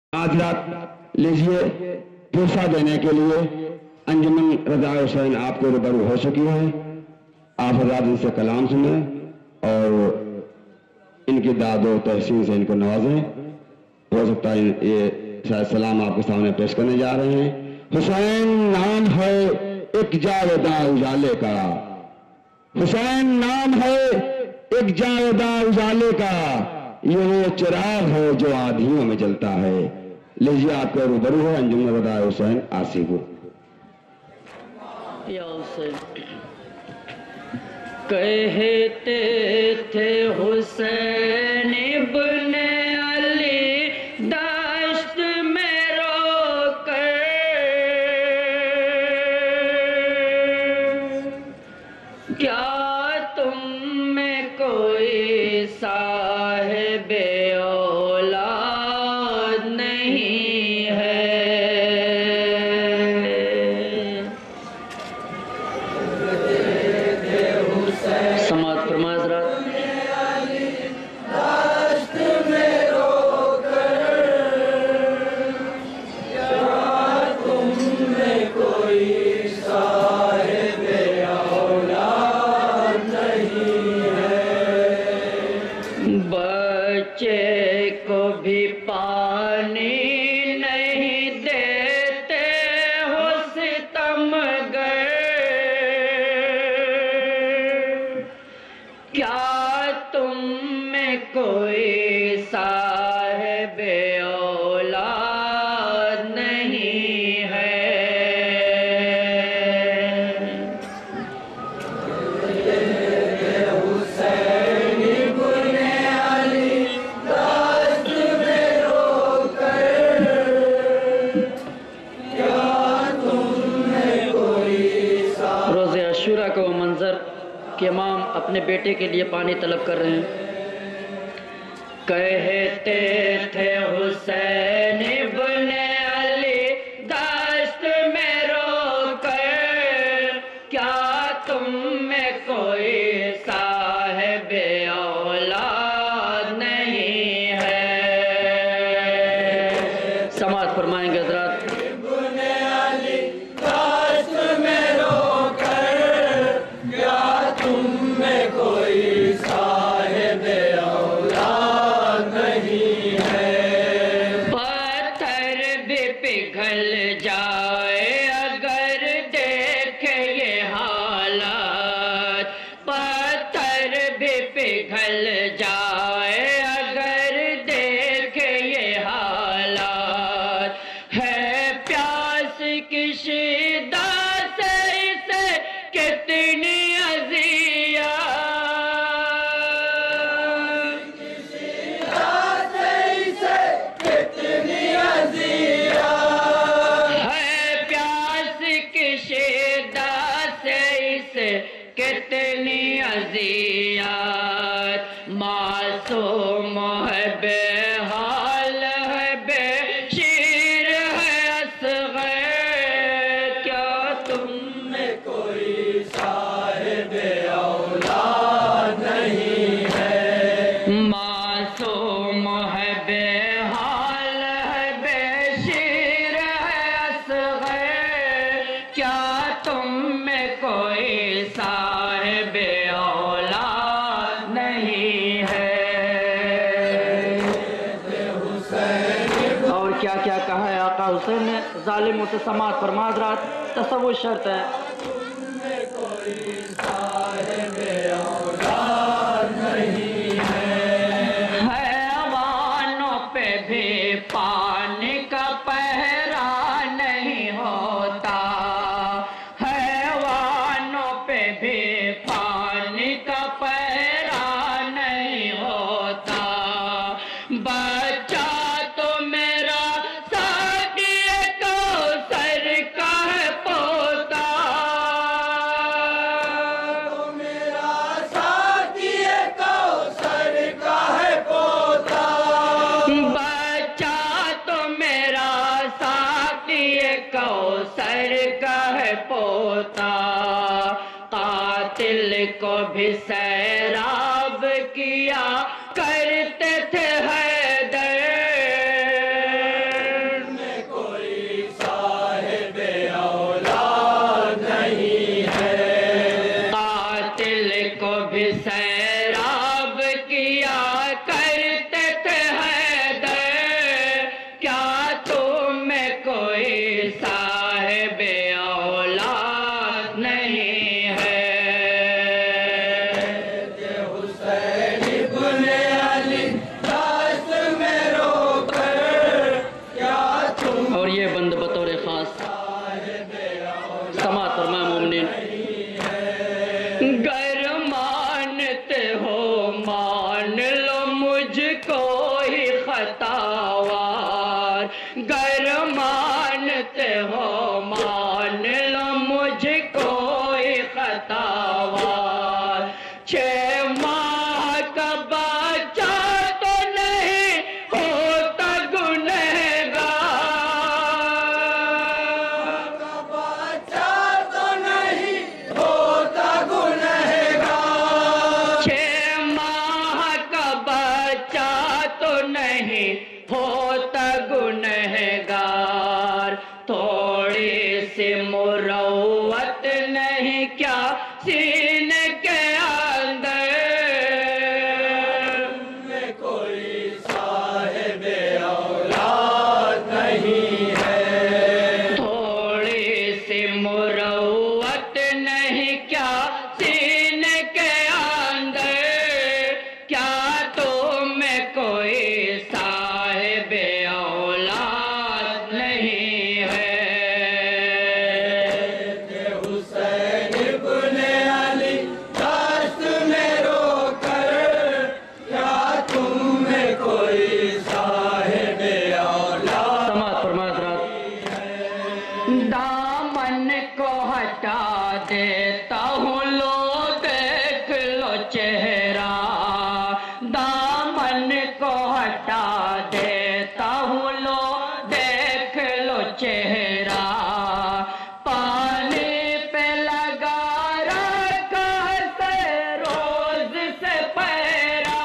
حضرات لیجیے پوسا دینے کے لیے انجمن رضا حسین آپ کو روبرو ہو چکی ہے. آپ حضرات ان سے کلام سنیں اور ان کی داد و تحسین سے ان کو نوازیں. ہو سکتا ہے یہ شاید سلام آپ کے سامنے پیش کرنے جا رہے ہیں. حسین نام ہے ایک جاویداں اجالے کا، حسین نام ہے ایک جاویداں اجالے کا، یہ وہ چراغ ہو جو آندھیوں میں جلتا ہے. لیجیے آپ کا روبرو ہے انجمن رضا حسین آصف. یا حسین کہتے تھے حسین ابن علی دشت میں رو کر، کیا تم میں کوئی صاحب اولاد نہیں ہے؟ سماعت فرمائیں حضرات. بچے کو بھی پانی نہیں دیتے ہو ستمگر، کیا تم میں کوئی صاحب اولاد نہیں ہے؟ روز عاشوراء کا وہ منظر کہ امام اپنے بیٹے کے لیے پانی طلب کر رہے ہیں. کہتے تھے حسین ابن علی دشت میں رو کر، کیا تم میں کوئی صاحب اولاد نہیں ہے؟ سماعت فرمائیں گے حضرات. پگھل جائے اگر دیکھے یہ حالات، پتھر بھی پگھل جائے اگر دیکھے یہ حالات، ہے پیاس کی شدت سے اسے کتنی اذیت، کتنی اذیت، معصوم ہے بے حال ہے بے شیر ہے اصغر، کیا تم میں کوئی صاحب اولاد نہیں ہے؟ معصوم ہے بے حال ہے بے شیر ہے اصغر، کیا تم میں کوئی صاحب اولاد نہیں ہے؟ اور کیا کیا کہا ہے آقا حسین نے ظالموں سے. سماعت فرما حضرات. تصور شرط ہے. حیوانوں پہ بھی پانی کا پہرا نہیں ہوتا، حیوانوں پہ بھی پانی کا پہرا نہیں ہوتا، بچہ تو میرا ساقی کوثر کا ہے پوتا، میرا ساقی کوثر کا ہے پوتا، بچہ تو میرا ساقی کوثر کا ہے پوتا، قاتل کو بھی سیراب کیا کرتے تھے حیدر، समाअत फरमाए मोमिनीन। गर मानते हो मान लो मुझको ही खतावार, गर मानते हो मान लो मुझको ही खतावार। 6 माह का बच्चा तो नहीं होता गुनहगार, 6 माह का बच्चा तो नहीं होता गुनहगार। थोड़ी सी मुरव्वत नहीं क्या सीने के अंदर, थोड़ी सी मुरव्वत नहीं क्या सीने के अंदर, क्या तुम्हें कोई साहिब औलाद नहीं है। समाअत फरमाए हज़रात। दामन को हटा देता हूँ लो देख लो चेहरा, दामन को हटा देता हूँ लो देख लो चेहरा। पानी पे लगा रखा है रोज से पहरा,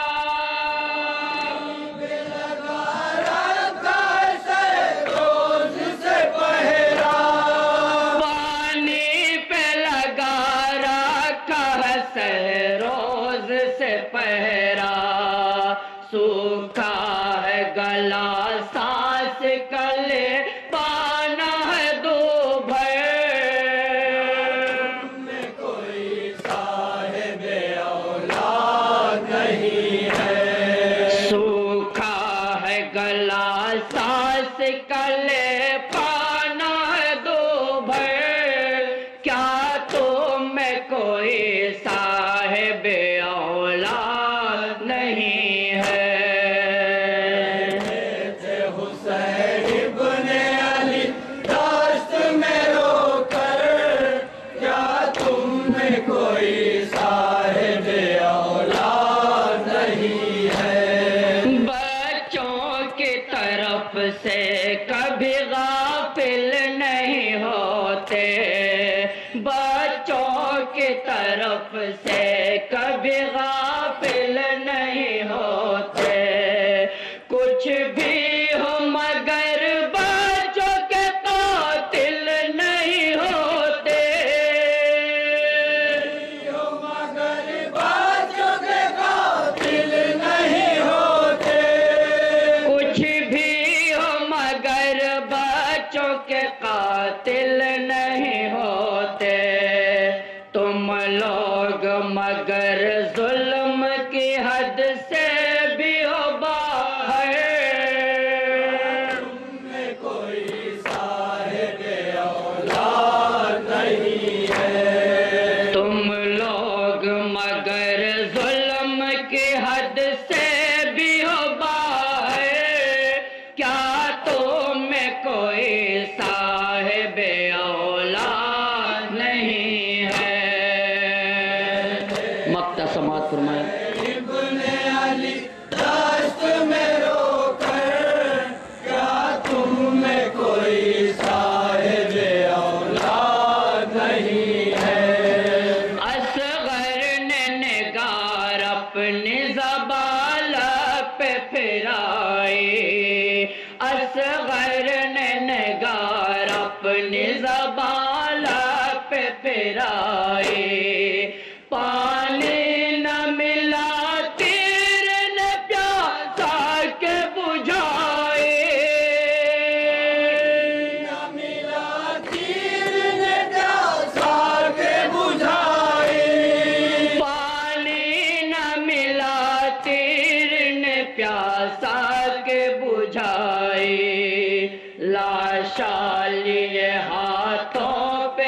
पानी पे लगा रखा है रोज से पहरा। सूखा है गला सांस कले पाना है दूभर, सूखा है गला सांस कले पाना है दूभर। क्या तुम्हें कोई साहिब औलाद नहीं है। बच्चों की तरफ से कभी गाफिल नहीं होते, बच्चों की तरफ से कभी गाफिल नहीं होते। कुछ भी हो मगर बच्चों के कातिल नहीं होते, कुछ भी हो मगर बच्चों के कातिल नहीं होते। तुम लोग मगर जुल्म की हद से भी हो बाहर, तुम लोग मगर जुल्म की हद से भी हो बाहर। क्या तुम्हें कोई साहिब औलाद नहीं है। मक्ता समाअत फरमाए। असगर ने निगार अपनी ज़बान पे फिराई, असगर ने निगार अपनी ज़बान पे फिराई। पानी न मिला तीर ने प्यासा के बुझाए, पानी न मिला तीर ने प्यासा के बुझाए। लाशा लिए हाथों पे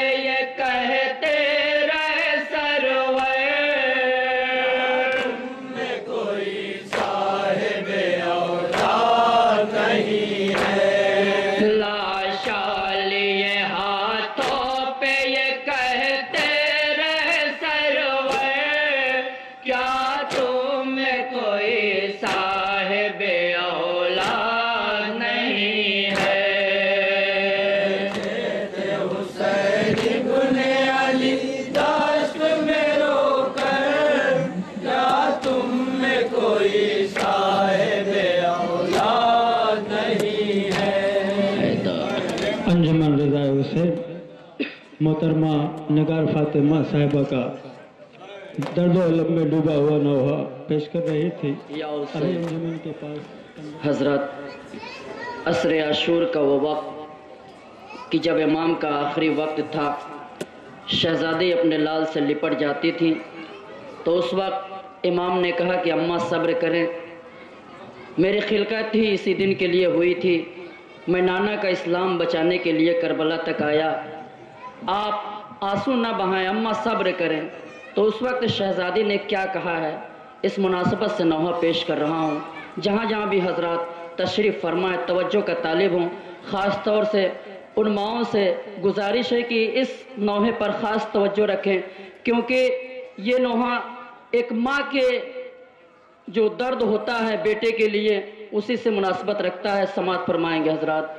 रज़ाए हुसैन मोहतरमा नगार फातिमा साहिबा का दर्द और अलम में डूबा हुआ नौहा पेश कर रही थी। या अभी अंजुमन के पास हजरत असर आशूर का वो वक्त कि जब इमाम का आखिरी वक्त था, शहजादी अपने लाल से लिपट जाती थी, तो उस वक्त इमाम ने कहा कि अम्मा सब्र करें, मेरी खिलकत ही इसी दिन के लिए हुई थी, मैं नाना का इस्लाम बचाने के लिए करबला तक आया, आप आंसू ना बहाएं, अम्मा सब्र करें। तो उस वक्त शहजादी ने क्या कहा है, इस मुनासबत से नौहा पेश कर रहा हूँ। जहाँ जहाँ भी हजरात तशरीफ़ फरमाए तवज्जो का तालिब हूँ। ख़ास तौर से उन माओं से गुजारिश है कि इस नौहे पर ख़ास तवज्जो रखें, क्योंकि ये नौहा एक माँ के जो दर्द होता है बेटे के लिए उसी से मुनासबत रखता है। समात फरमाएंगे हजरात।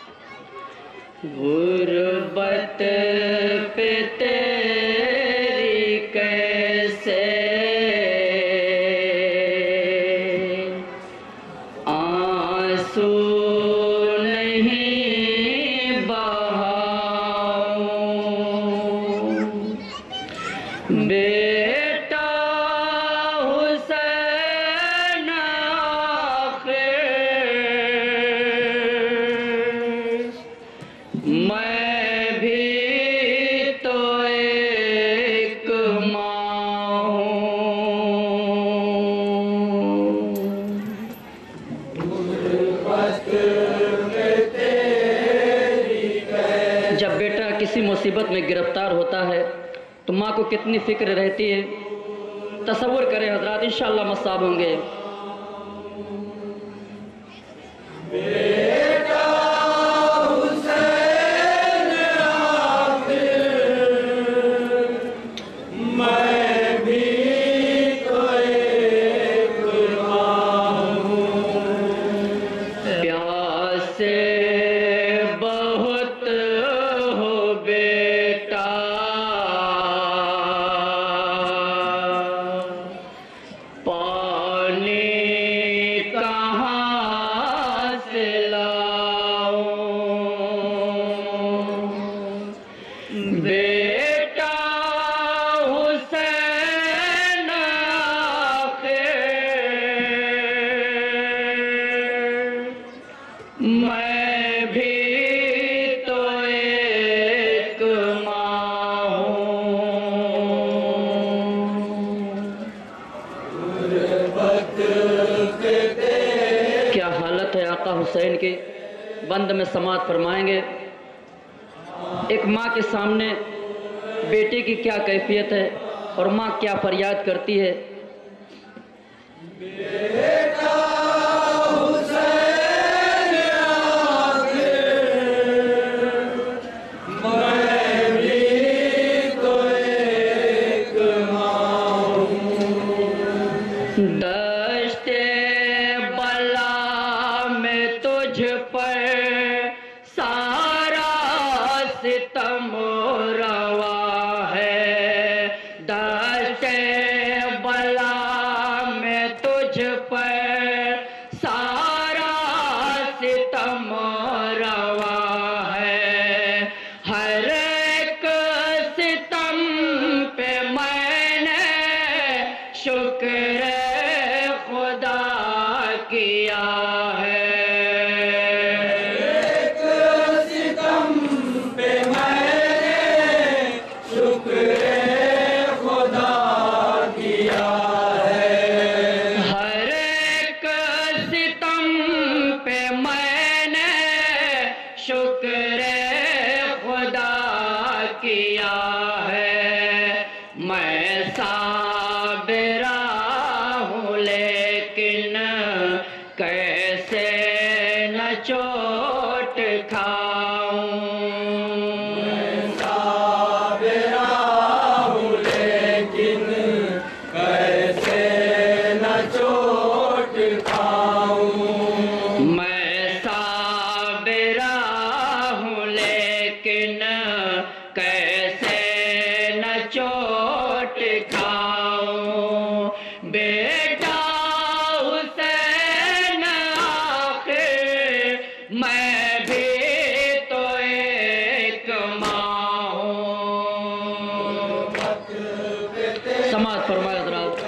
गुर्बत पे तेरी कैसे आंसू नहीं बहाऊं, बेटा हुसैन आखिर मैं भी तो एक माँ हूँ। जब बेटा किसी मुसीबत में गिरफ्तार होता है तो माँ को कितनी फिक्र रहती है, तसव्वुर करें हजरात, इंशाअल्लाह मसाब होंगे। मैं भी तो एक माँ हूँ। क्या हालत है आका हुसैन की, बंद में समात फरमाएंगे। एक माँ के सामने बेटे की क्या कैफियत है और माँ क्या फरियाद करती है। दश्ते बला में तुझ पर सारा सितम रवा है, दश्ते बला में तुझ पर सारा सितम रवा है। हर एक सितम पे मैंने शुक्र खुदा किया है। एक सितम पे मैंने शुक्र खुदा किया है। हर एक सितम पे मैंने शुक्र खुदा किया है। मैं साबिरा हूँ लेकिन कैसे न चोट खाऊं। मैं साबिरा हूँ लेकिन कैसे न चोट खाऊं। मैं साबिरा हूँ लेकिन कैसे न चोट खाऊं। बेटा हुसैन आखिर मैं भी तो एक समाअत फरमाए हज़रात।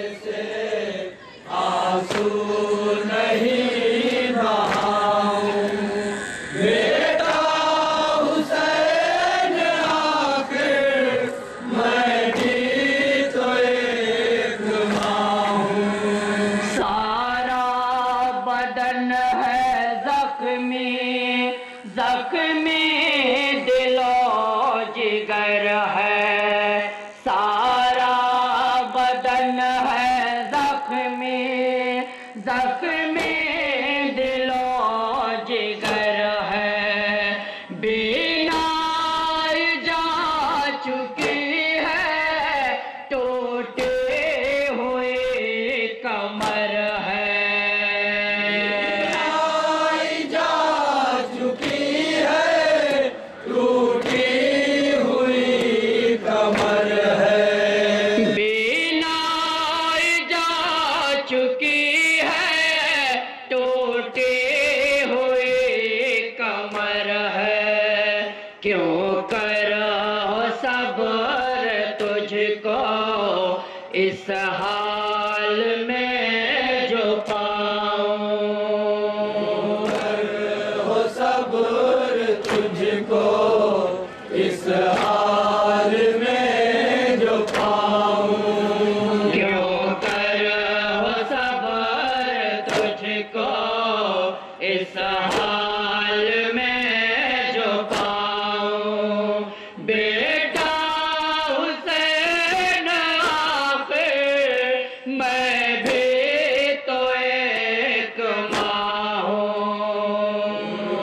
आंसू नहीं बहाऊं बेटा हुसैन आखिर मैं भी तो एक मां हूं। सारा बदन है जख्मी जख्मी दिलो जिगर है, सारा बदन है जख्मी जख्मी दिलो जिगर है, बीमार जा चुकी है टूटे हुए कमर है। क्यों करो सब्र तुझको इस हाल में जो पाऊं, हो सब्र तुझको इस हाल में जो पाऊं। क्यों करो सब्र तुझको इस हाल में जो पाऊं, बेटा हुसैन आखिर मैं भी तो एक मां हूं।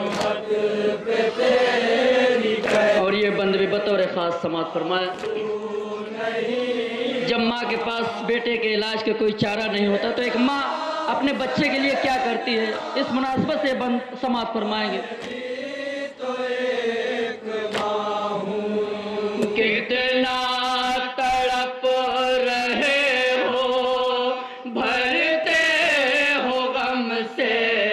और ये बंद भी बतौर खास समाअत फरमाया। जब माँ के पास बेटे के इलाज का कोई चारा नहीं होता तो एक माँ अपने बच्चे के लिए क्या करती है, इस मुनासबत से बंद समाअत फरमाएंगे। कितना तड़प रहे हो भरते हो गम से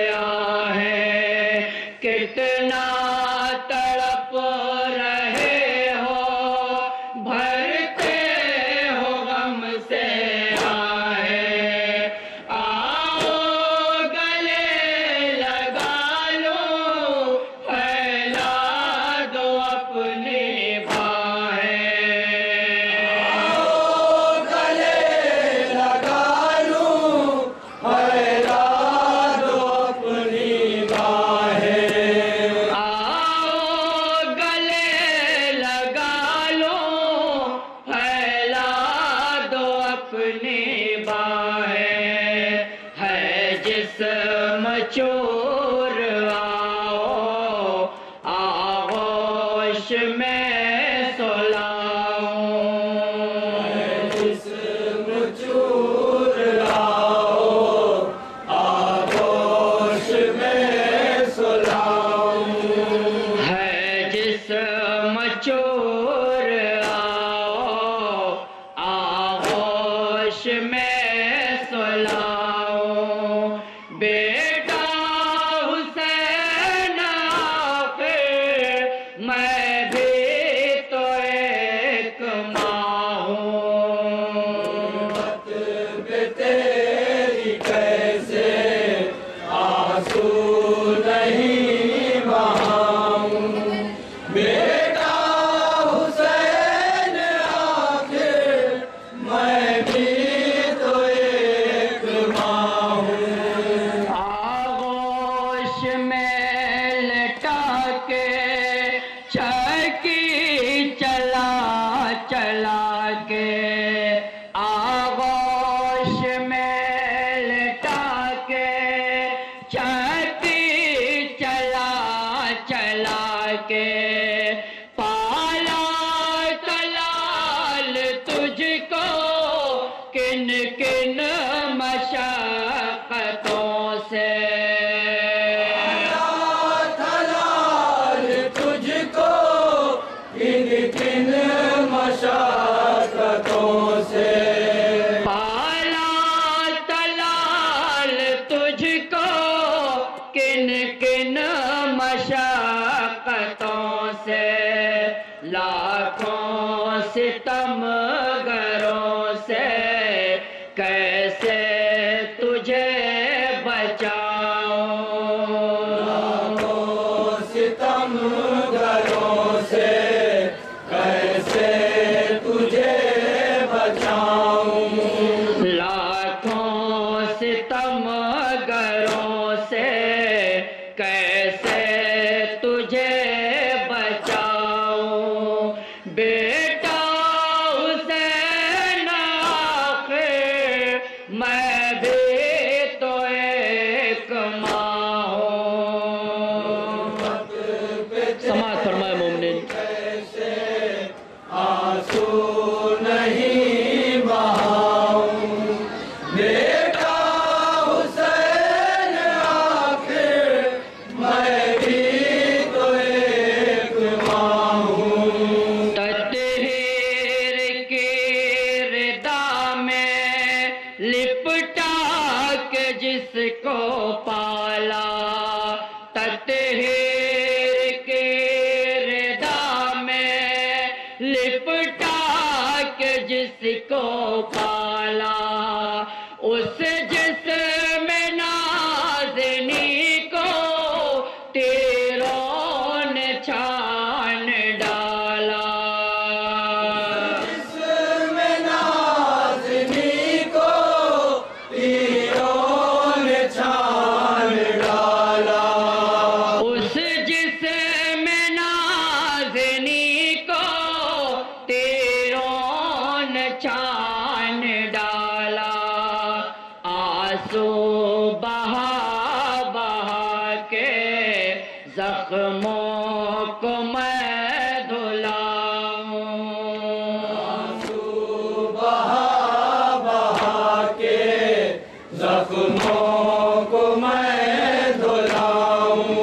आहें, कितना तड़प रहे हो भरते हो गम से आहें, आओ गले लगा लो फैला दो अपनी चोर आओ आगोश में सुलाऊं, जिस्म चूर आओ आगोश में सुलाऊं, है जिस्म चोर आओ आगोश में सुलाऊं, बेटा हुसैन आखिर मैं भी तो एक मां हूं। तेरी कैसे आंसू नहीं बहाऊं बेटा हुसैन आखिर मैं भी तो एक मां हूं। आगोश में लटा के चकी चला चला के, आगोश में लटा के चकी चला चला के, पाला तलाल तुझको किन किन मशक्क़तों से, थलाल तुझको किन किन मशक्क़तों से, पाला तलाल तुझको किन किन मशक्क़तों से, लाखों सितमगरों से بیٹا حسین آخر میں بھی تو ایک ماں ہوں. سماعت فرمائے مومنین. آنسو نہیں بہاؤں بیٹا حسین آخر میں بھی تو ایک ماں ہوں. تطہیر کی ردا میں لپٹا کے جس کو پالا, تطہیر کی ردا میں لپٹا کے جس کو پالا, اس جسم نازنی کو تیروں نے چھان ڈالا. جسم نازنی کو تیروں نے چھان ڈالا. اس جسم نازنی کو تیروں نے چھان ڈالا. آنسو بہا بہا کے زخموں کو میں دھلاؤں. بہا بہا کے زخموں کو میں دھلاؤں.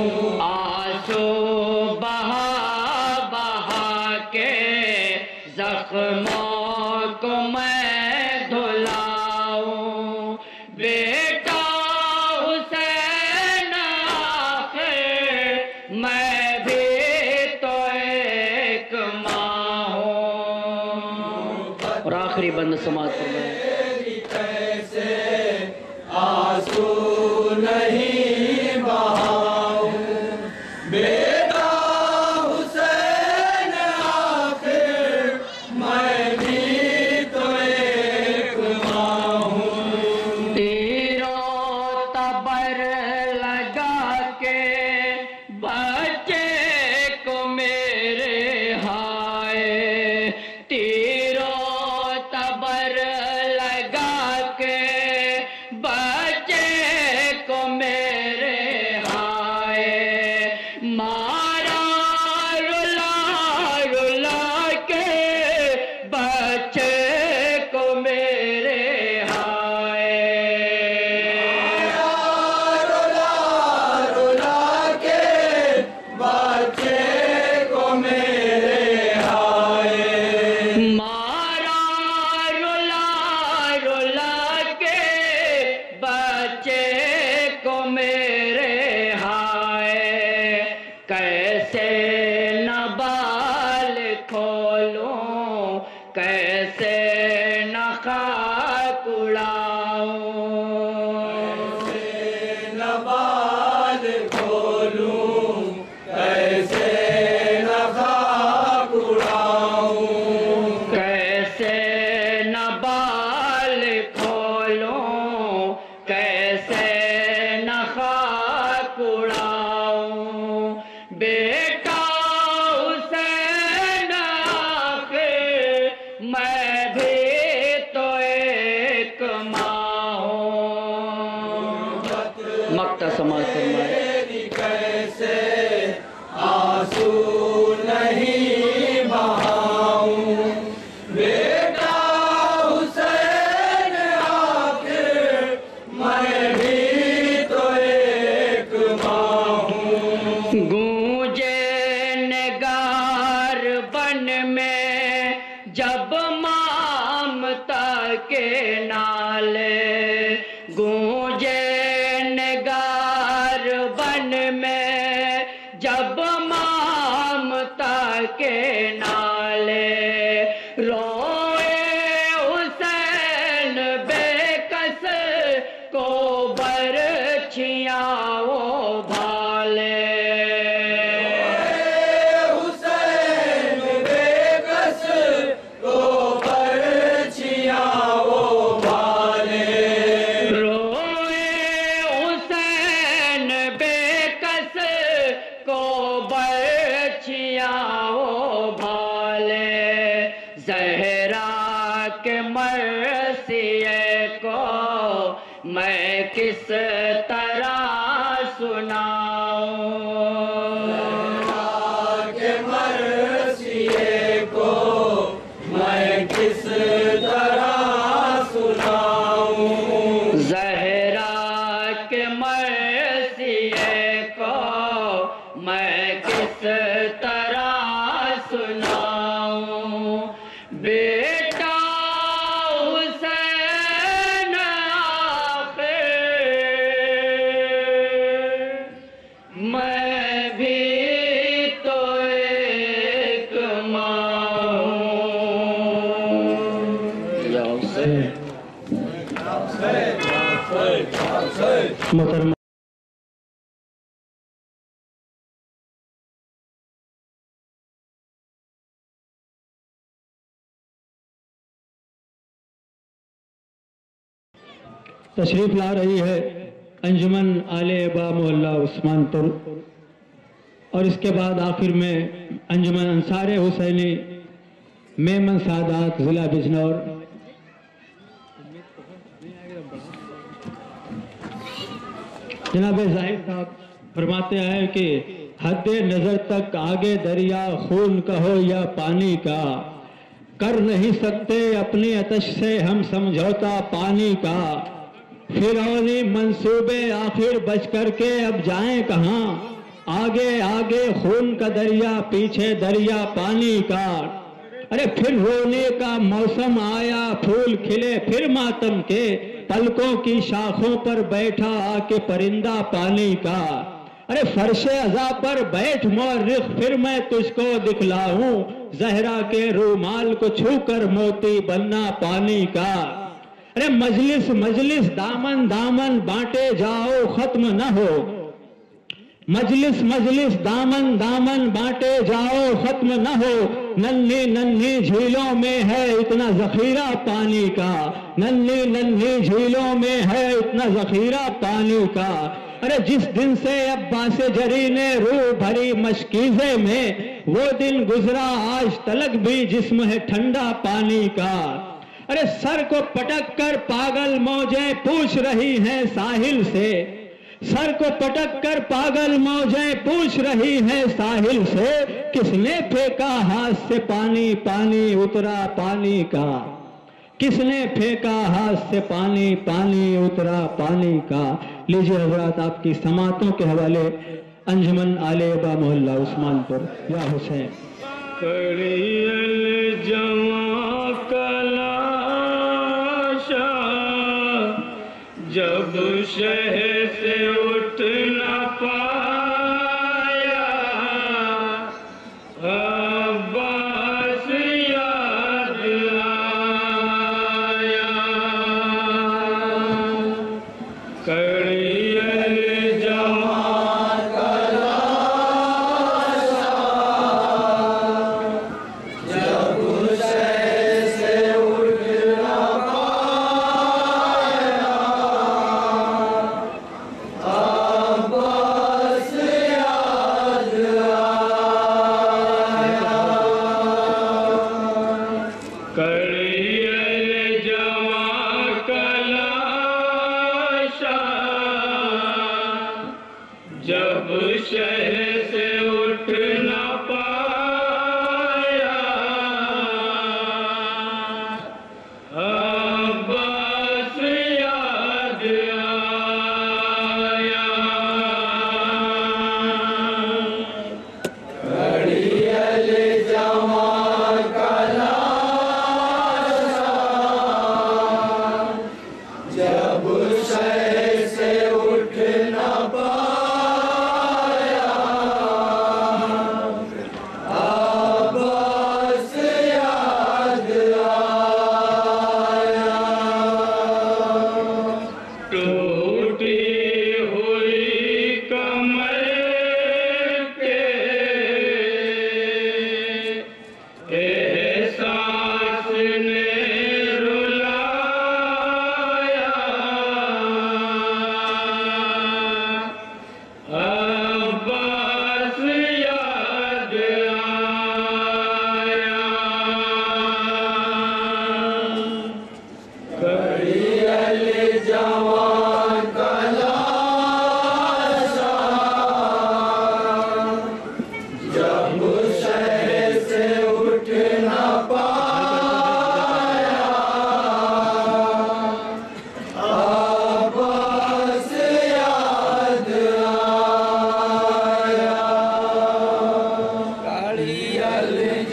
آنسو بہا بہا کے زخموں کو میں دھلاؤں. بیٹا حسین آخر میں بھی تو ایک ماں ہوں. اور آخری بند سماعت فرمائیں. کیسے آنسو نہیں بہاؤں بیٹا حسین آخر میں بھی تو ایک ماں ہوں. تیروں تبر لگا کے بچے کو میرے ہائے, تیروں تبر لگا کے بچے کو میرے ہائے, مارا رلا رلا کے بچے کو میرے ہائے. رولا رولا کے بچے کو میرے ہائے. مارا رلا رلا کے بچے کو میرے ہائے. کیسے نہ بال کھولوں, کیسے نہ خاک اڑاؤں. نہ بال کھولوں کیسے نہ خاک اڑاؤں. کیسے نہ بال کھولوں, کیسے نہ خاک اڑاؤں. بیٹا حسین آخر میں بھی تو ایک ماں ہوں. مقطع سماعت فرمائے. تیری کیسے آنسو نہیں بہاؤں بیٹا حسین آخر میں بھی تو ایک ماں ہوں. گونجے نگار بن میں جب مامتا کے نالے, گونجے نگار بن میں جب مامتا کے نالے. روئے حسین بے کس کو برچھیاں وہ بھالے. حسین بے کس کو برچھیاں وہ بھالے. روئے حسین بے کس کو برچھیاں وہ بھالے. کے مرثیے کو میں کس طرح سناؤں؟ زہرا کے مرثیے کو میں کس طرح سناؤں؟ زہرا کے مرثیے کو میں کس طرح سناؤں؟ بیٹا حسین آخر میں بھی تو ایک ماں ہوں۔ یا حسین محترم تشریف لا رہی ہے انجمن آل ابا محلہ عثمان پور، اور اس کے بعد آخر میں انجمن انصار حسینی میمن سعادات ضلع بجنور۔ جناب ظاہر صاحب فرماتے ہیں کہ حد نظر تک آگے دریا خون کا ہو یا پانی کا، کر نہیں سکتے اپنی آتش سے ہم سمجھوتا پانی کا، فرعونی منصوبے آخر بچ کر کے اب جائیں کہاں، آگے آگے خون کا دریا پیچھے دریا پانی کا، ارے پھر رونے کا موسم آیا پھول کھلے پھر ماتم کے، پلکوں کی شاخوں پر بیٹھا آ کے پرندہ پانی کا، ارے فرش عزا پر بیٹھ مورخ پھر میں تجھ کو دکھلاؤں، زہرا کے رومال کو چھو کر موتی بننا پانی کا، ارے مجلس مجلس دامن دامن بانٹے جاؤ ختم نہ ہو، مجلس مجلس دامن دامن بانٹے جاؤ ختم نہ ہو، ننھی ننھی جھیلوں میں ہے اتنا ذخیرہ پانی کا، ننھی ننھی جھیلوں میں ہے اتنا ذخیرہ پانی کا، ارے جس دن سے عباس جری نے روح بھری مشکیزے میں، وہ دن گزرا آج تلک بھی جسم ہے ٹھنڈا پانی کا، ارے سر کو پٹک کر پاگل موجیں پوچھ رہی ہیں ساحل سے، سر کو پٹک کر پاگل موجیں پوچھ رہی ہیں ساحل سے، کس نے پھینکا ہاتھ سے پانی پانی اترا پانی کا، کس نے پھینکا ہاتھ سے پانی پانی اترا پانی کا۔ لیجیے حضرات آپ کی سماعتوں کے حوالے انجمن آل ابا محلہ عثمان پور۔ یا حسین کڑی الجواں کلاشا جب شہر سے اٹھ نہ پایا، عباس یاد آیا، کڑی الجواں کلاشا جب شہر سے اٹھ نہ پایا، عباس یاد آیا،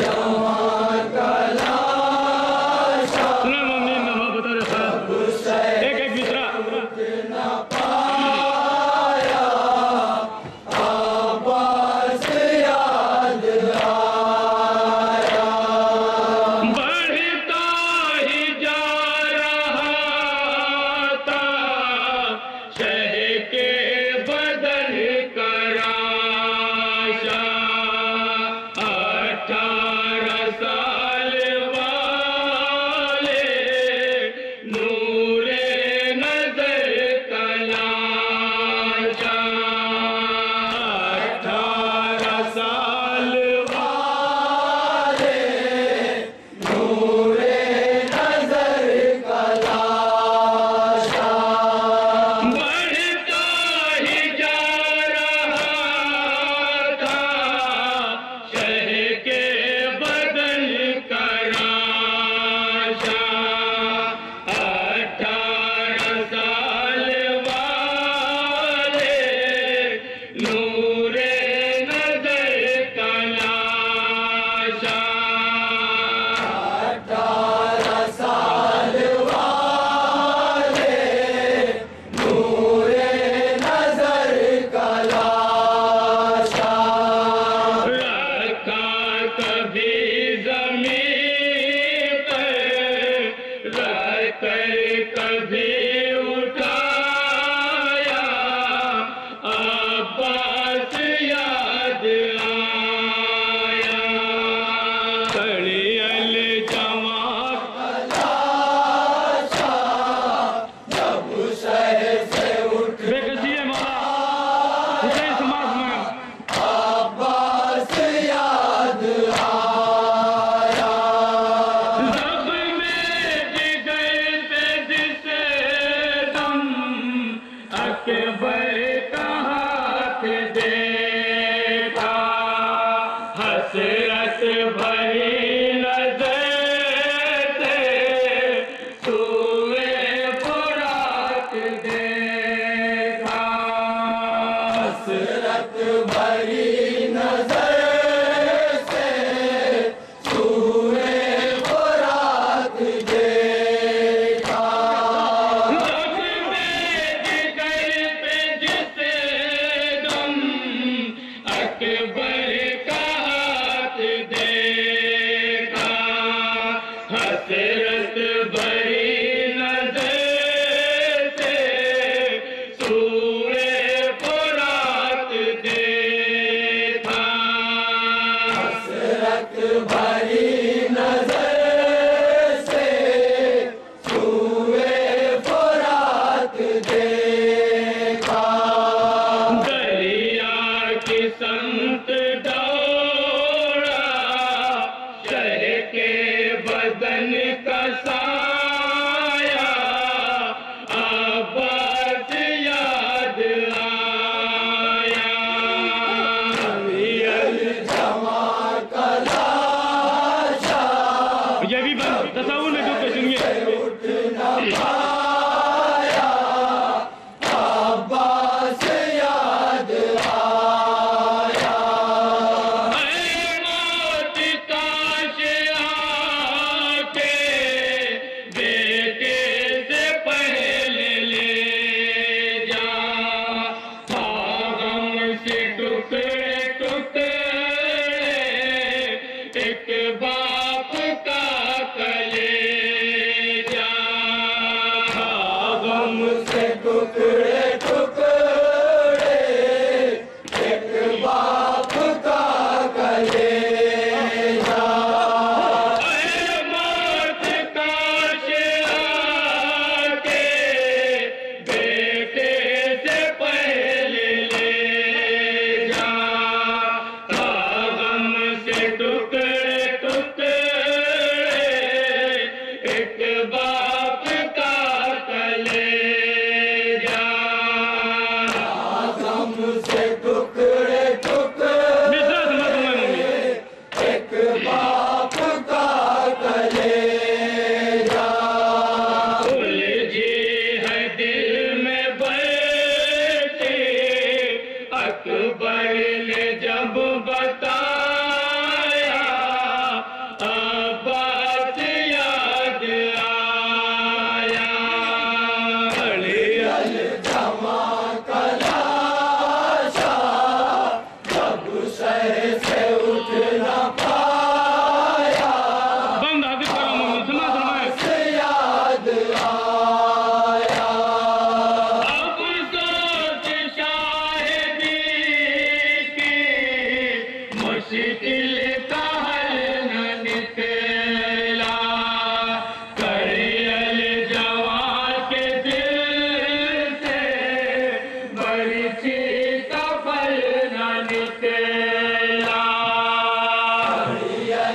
टुकड़े टुकड़े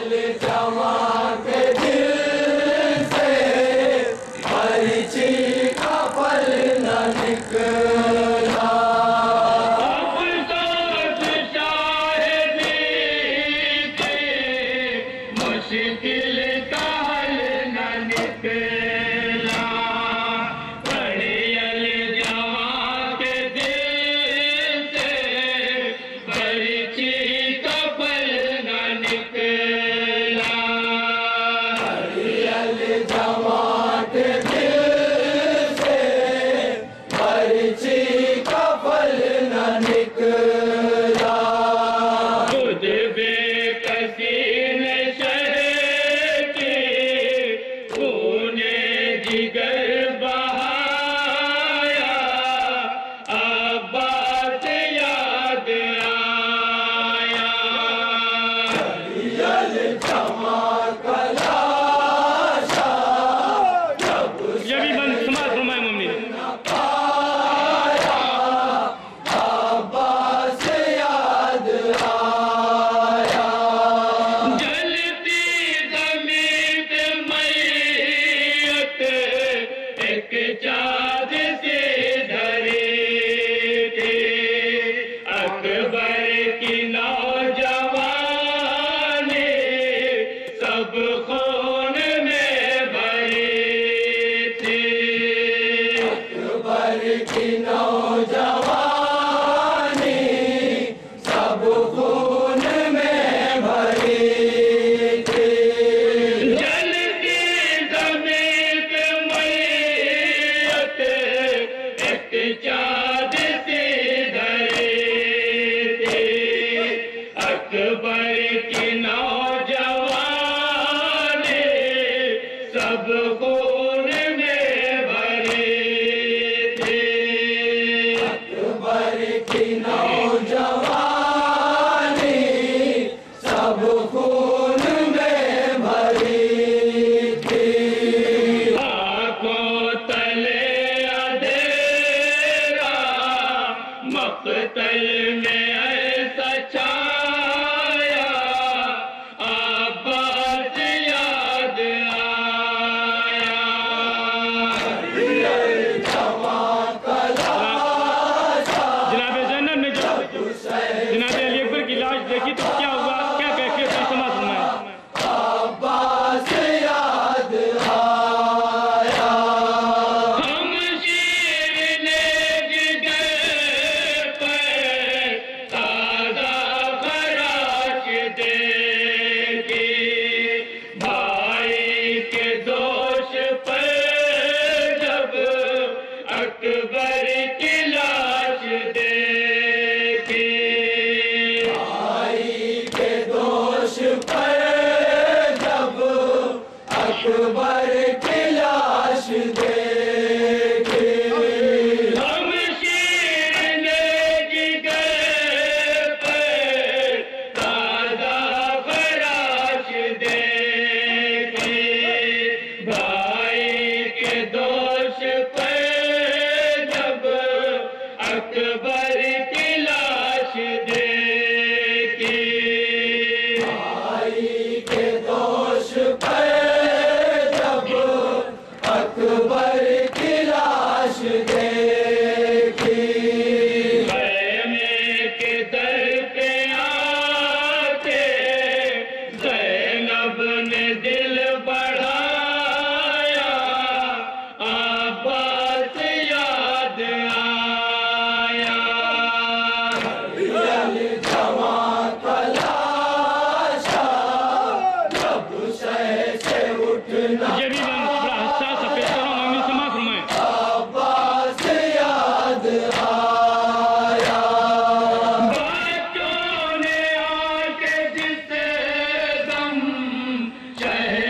जय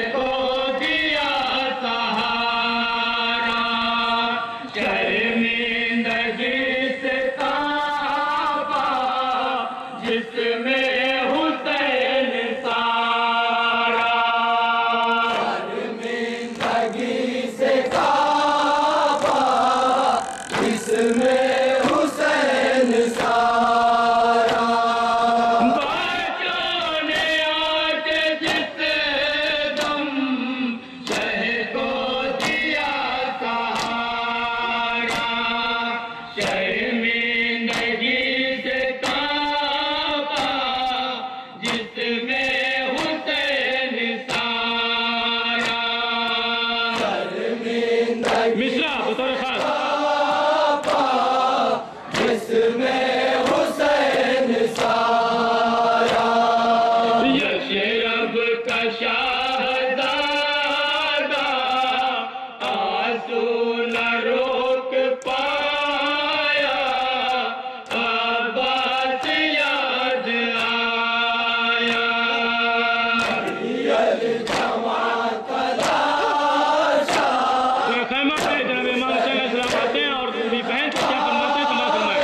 शाहज़ादा आंसू न रोक पाया, अब्बास याद आया। खैमा पे जनाब इमाम हुसैन अलैहिस्सलाम आते हैं और मेरी बहन को क्या फरमाते हैं, समाअत फरमाएं।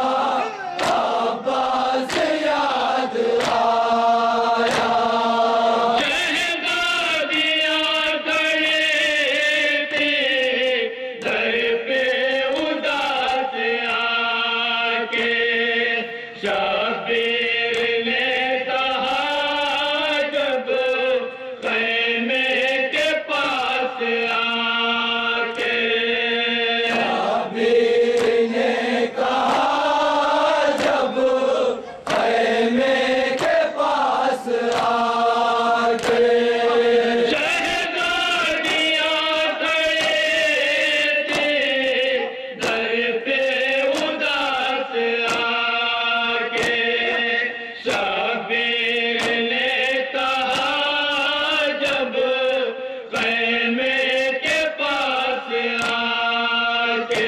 शहज़ादियाँ खड़े थे दर पे उदास आके, शबीर ने कहा जब खैमे के पास आके, शहज़ादियाँ खड़े थे दर पे उदास आके, शबीर ने कहा जब खैमे के पास आके,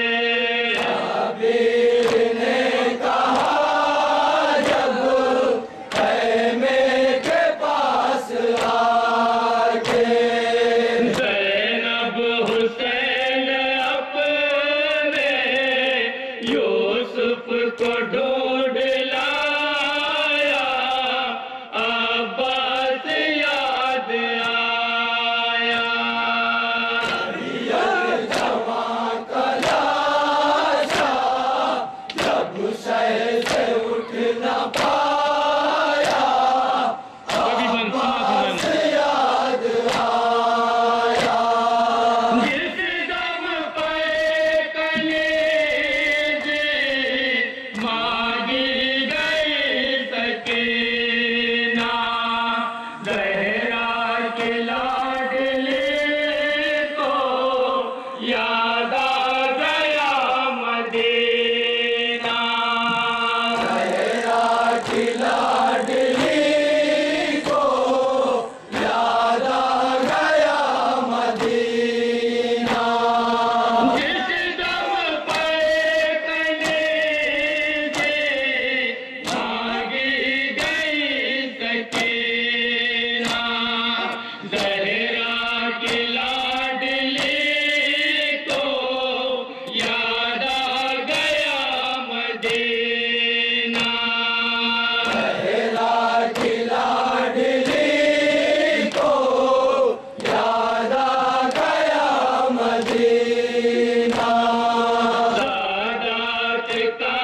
ज़ैनब हुसैन अपने यूसुफ को ढूंढ लाया, अब्बास याद आया। कभी बंद जिस दम पे कलेजे मांगी गई सकीना, ज़हरा के लाडले को याद आ गया मदीना। जिस दम पे कलेजे मांगी गई सकीना, ज़हरा की लाडली को याद आ गया मदीना। सादात का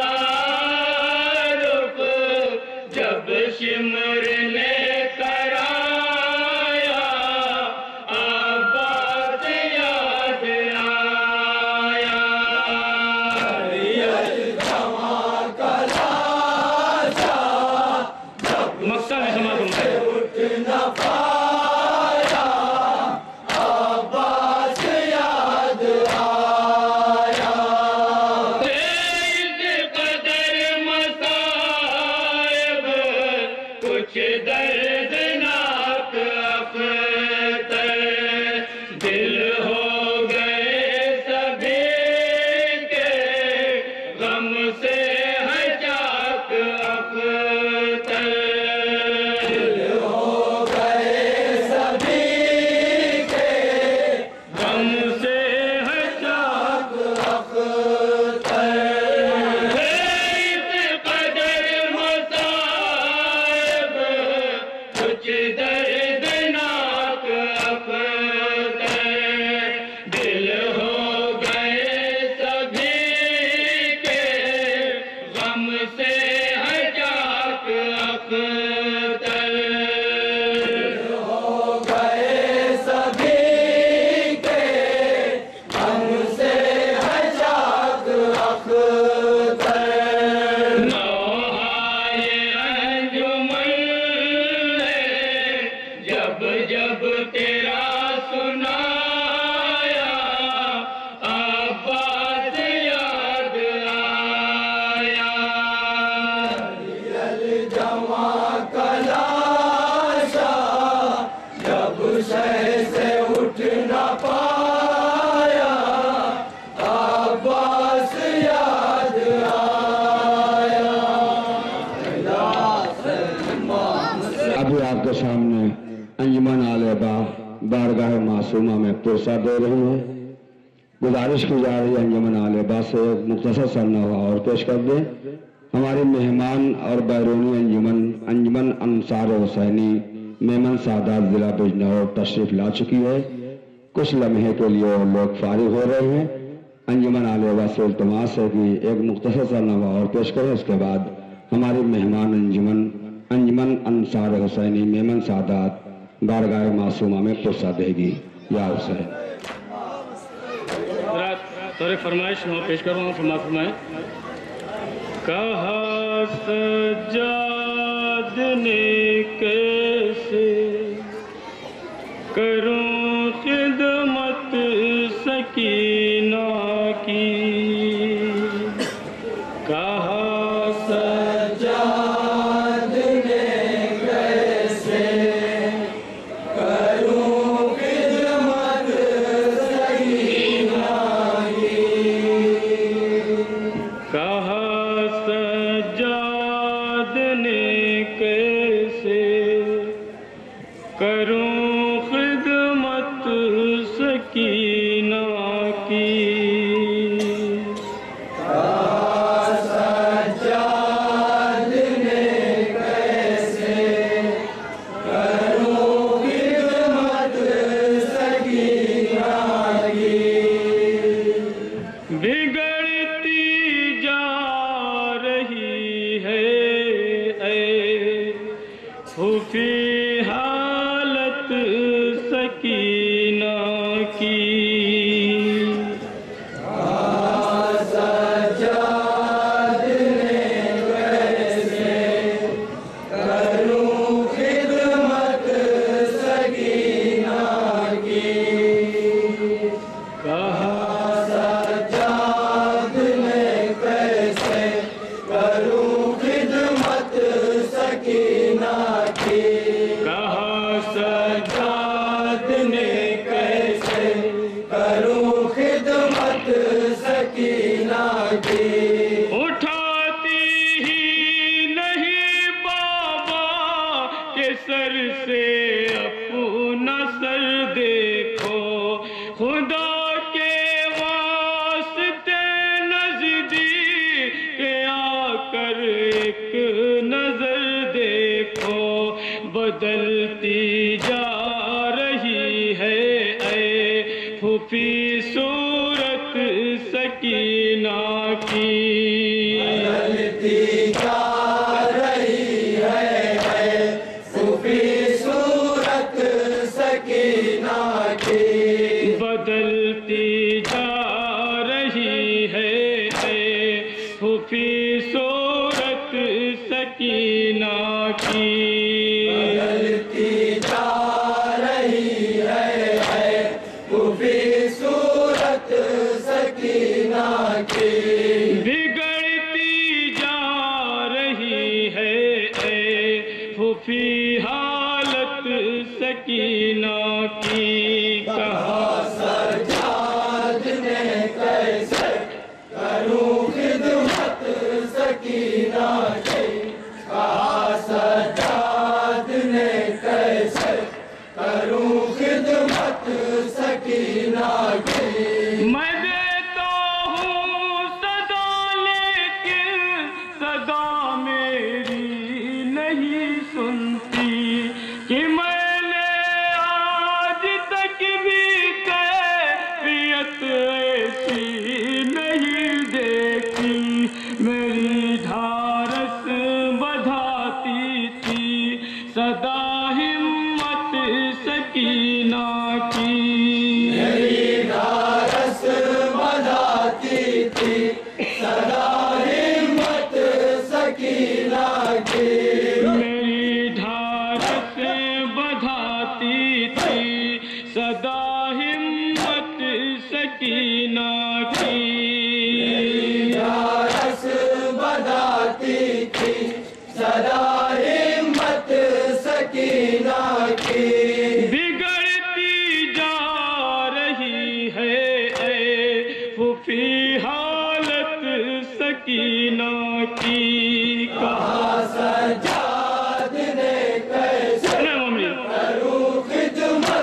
तारुफ जब शिमर ने कराया, अब्बास याद आया। मक्का में समागम है। तेईस कदर मसाइब कुछ दर्दनाक अख्तर, दिल हो गए सभी के गम से है चाक अख्तर। गम से है चाक तेईस कदर मसाइब कुछ दर्दनाक अख्तर, दिल हो गए सभी के गम से है चाक अख्तर। नौहाए अंजुमन ने जब जब तेरा सुनाया, अब्बास याद आया। जमा कलाशा انجمن عالیہ بارگاہ معصومہ میں پرسہ دے رہی ہے. گزارش کی جا رہی ہے انجمن عالیہ سے ایک مختصر سا نوحہ اور پیش کر دیں. ہماری مہمان اور بیرونی انجمن انصار حسینی میمن سعادات ضلع بجنور تشریف لا چکی ہے. کچھ لمحے کے لیے لوگ فارغ ہو رہے ہیں. انجمن عالیہ سے التماس ہے کہ ایک مختصر سا نوحہ اور پیش کریں. اس کے بعد ہماری مہمان انجمن انصار حسینی میمن سعادات بارگاہ معصومہ میں پرسہ دے گی. یا حسین. طور فرمائش نو پیش کر رہا ہوں. فرمائیں. کہا سجاد نے کیسے کروں خدمت سکینہ کی. کہا سجاد نے کیسے کروں خدمت سکینہ کی. کہا سجاد نے کیسے کروں خدمت سکینہ کی. بدلتی جا رہی ہے اے پھوپھی صورت سکینہ کی. بدلتی جا رہی ہے اے پھوپھی صورت سکینہ کی. بدلتی جا رہی ہے اے پھوپھی صورت سکینہ کی. بگڑتی جا رہی ہے اے پھوپھی حالت سکینہ کی. کہا سجاد نے کیسے کروں خدمت سکینہ کی. کہا سجاد نے کیسے کروں خدمت سکینہ کی. میں بگڑتی جا رہی ہے اے پھوپھی حالت سکینہ کی. کہا سجاد نے کیسے کروں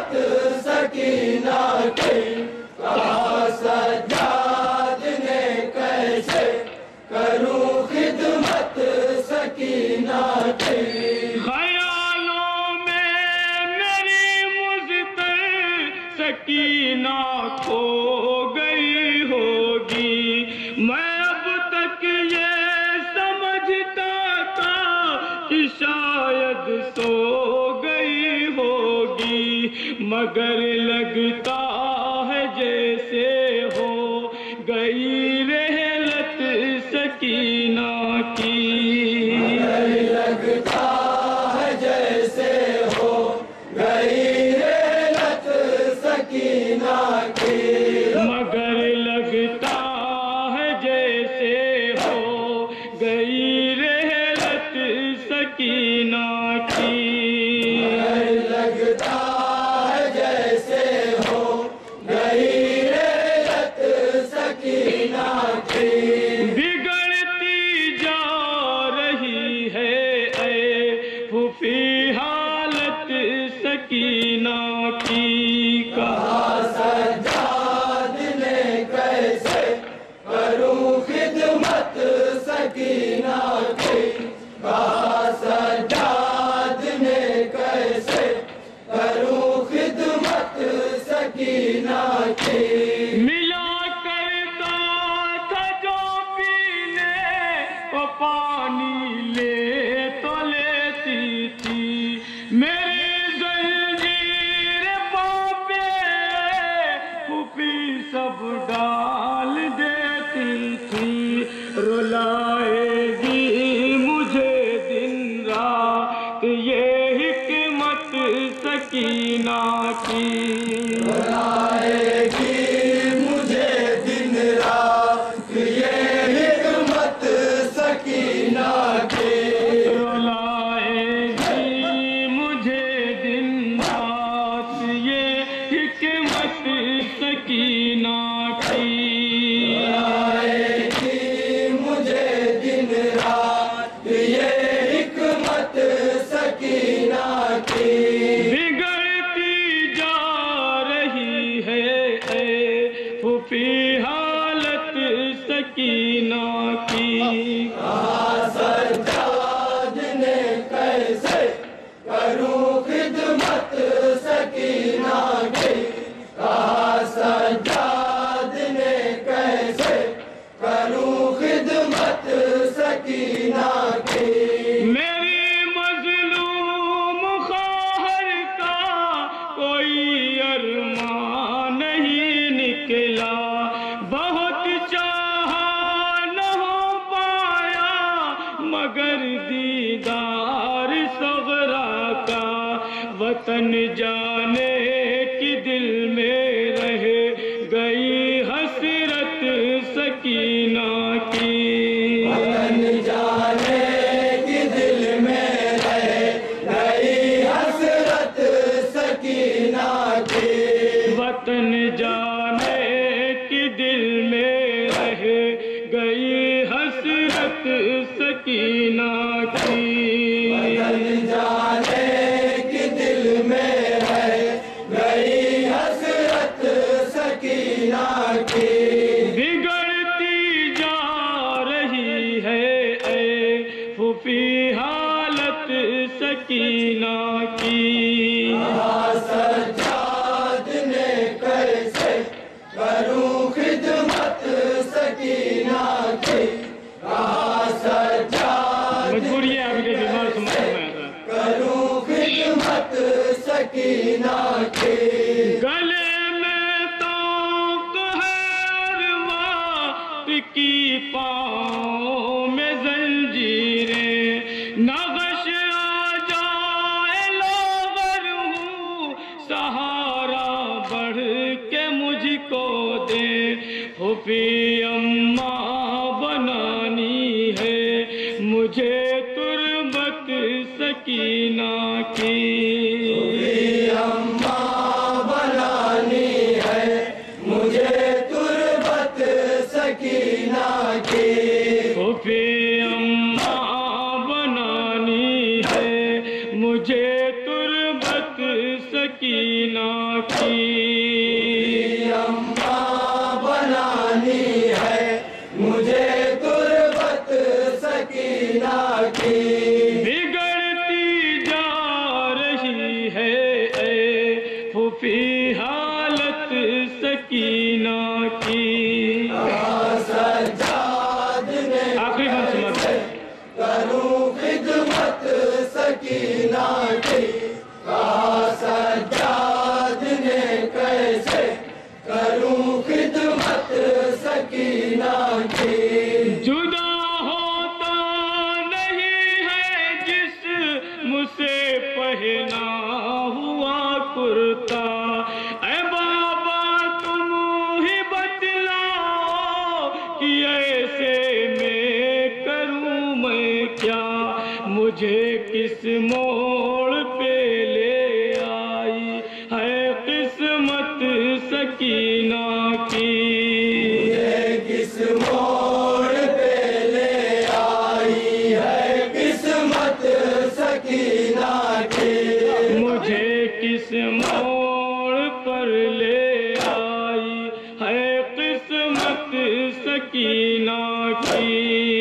خدمت سکینہ کی، کہا سجاد نے کیسے کروں خدمت سکینہ کی۔ خیالوں میں میری مضطر سکینہ کھو گئی ہوگی، میں اب تک یہ سمجھتا تھا کہ شاید سو گئی ہوگی، مگر لگتا ہے جیسے ہو گئی رحلت سکینہ کی۔ لگتا ہے جیسے ہو گئی رحلت سکینہ کی، مگر لگتا ہے جیسے ہو گئی رحلت سکینہ کی۔ لگتا ہے جیسے ہو گئی رحلت سکینہ کی۔ بگڑتی جا رہی ہے اے پھوپھی حالت سکینہ کی، کہا سجاد نے کیسے کروں خدمت سکینہ کی، کہا سجاد نے کیسے کروں خدمت سکینہ کی۔ ملا کرتا تھا جو پینے کو پانی لے تو لیتی تھی، میری زنجیر پاں پہ پھوپھی سب ڈال دیتی تھی، رلائے گی مجھے دن رات یہ حکمت سکینہ کی۔ رلائے گی مجھے دن رات یہ حکمت سکینہ کی، رلائے گی مجھے دن رات یہ حکمت سکینہ کی۔ رلائے گی مجھے دن رات یہ حکمت سکینہ کی۔ بگڑتی جا رہی ہے اے پھوپھی حالت سکینہ کی، کہا سجاد نے کیسے کروں خدمت سکینہ کی، کہا سجاد نے کیسے کروں خدمت سکینہ کی۔ میری مظلوم خواہر کا کوئی ارمان نہیں نکلا، بہت چاہا نہ ہو پایا مگر دیدار صغرا کا، وطن جانے کی دل میں رہ گئی حسرت سکینہ کی۔ وطن جانے کی دل میں رہ گئی حسرت سکینہ کی، وطن جانے کی دل میں رہ گئی حسرت سکینہ کی۔ وطن جانے کی دل میں رہ گئی حسرت سکینہ کی۔ بگڑتی جا رہی ہے اے پھوپھی حالت سکینہ کی، کہا سجاد نے کیسے کروں خدمت سکینہ کی، کہا سجاد مجبوری ہے ابھی بیمار سمجھ میں کروں خدمت سکینہ کی۔ گلے میں طوق ہے وقت کی، پاؤں میں زنجیریں، نغش آ جائے لاغر ہوں، سہارا بڑھ کے مجھ کو دے، پھوپھی اماں بنانی ہے مجھے تربت سکینہ کی۔ اماں بنانی ہے مجھے تربت سکینہ کی، پھوپھی اماں بنانی ہے مجھے تربت سکینہ سکینہ کی اماں بنانی ہے مجھے تربت سکینہ کی بگڑتی جا رہی ہے اے پھوپھی حالت سکینہ کی سجاد نے آخری بات سمجھ کروں خدمت سکینہ کی کہا سجاد نے کیسے کروں خدمت سکینہ کی جدا ہوتا نہیں ہے جسم سے پہنا ہوا کرتا اے بابا تم ہی بتلاؤ کہ ایسے میں کروں میں کیا مجھے کس موڑ پہ لے آئی ہے قسمت سکینہ کی کس موڑ پہ لے آئی ہے قسمت سکینہ کی مجھے کس موڑ پر لے آئی ہے قسمت سکینہ کی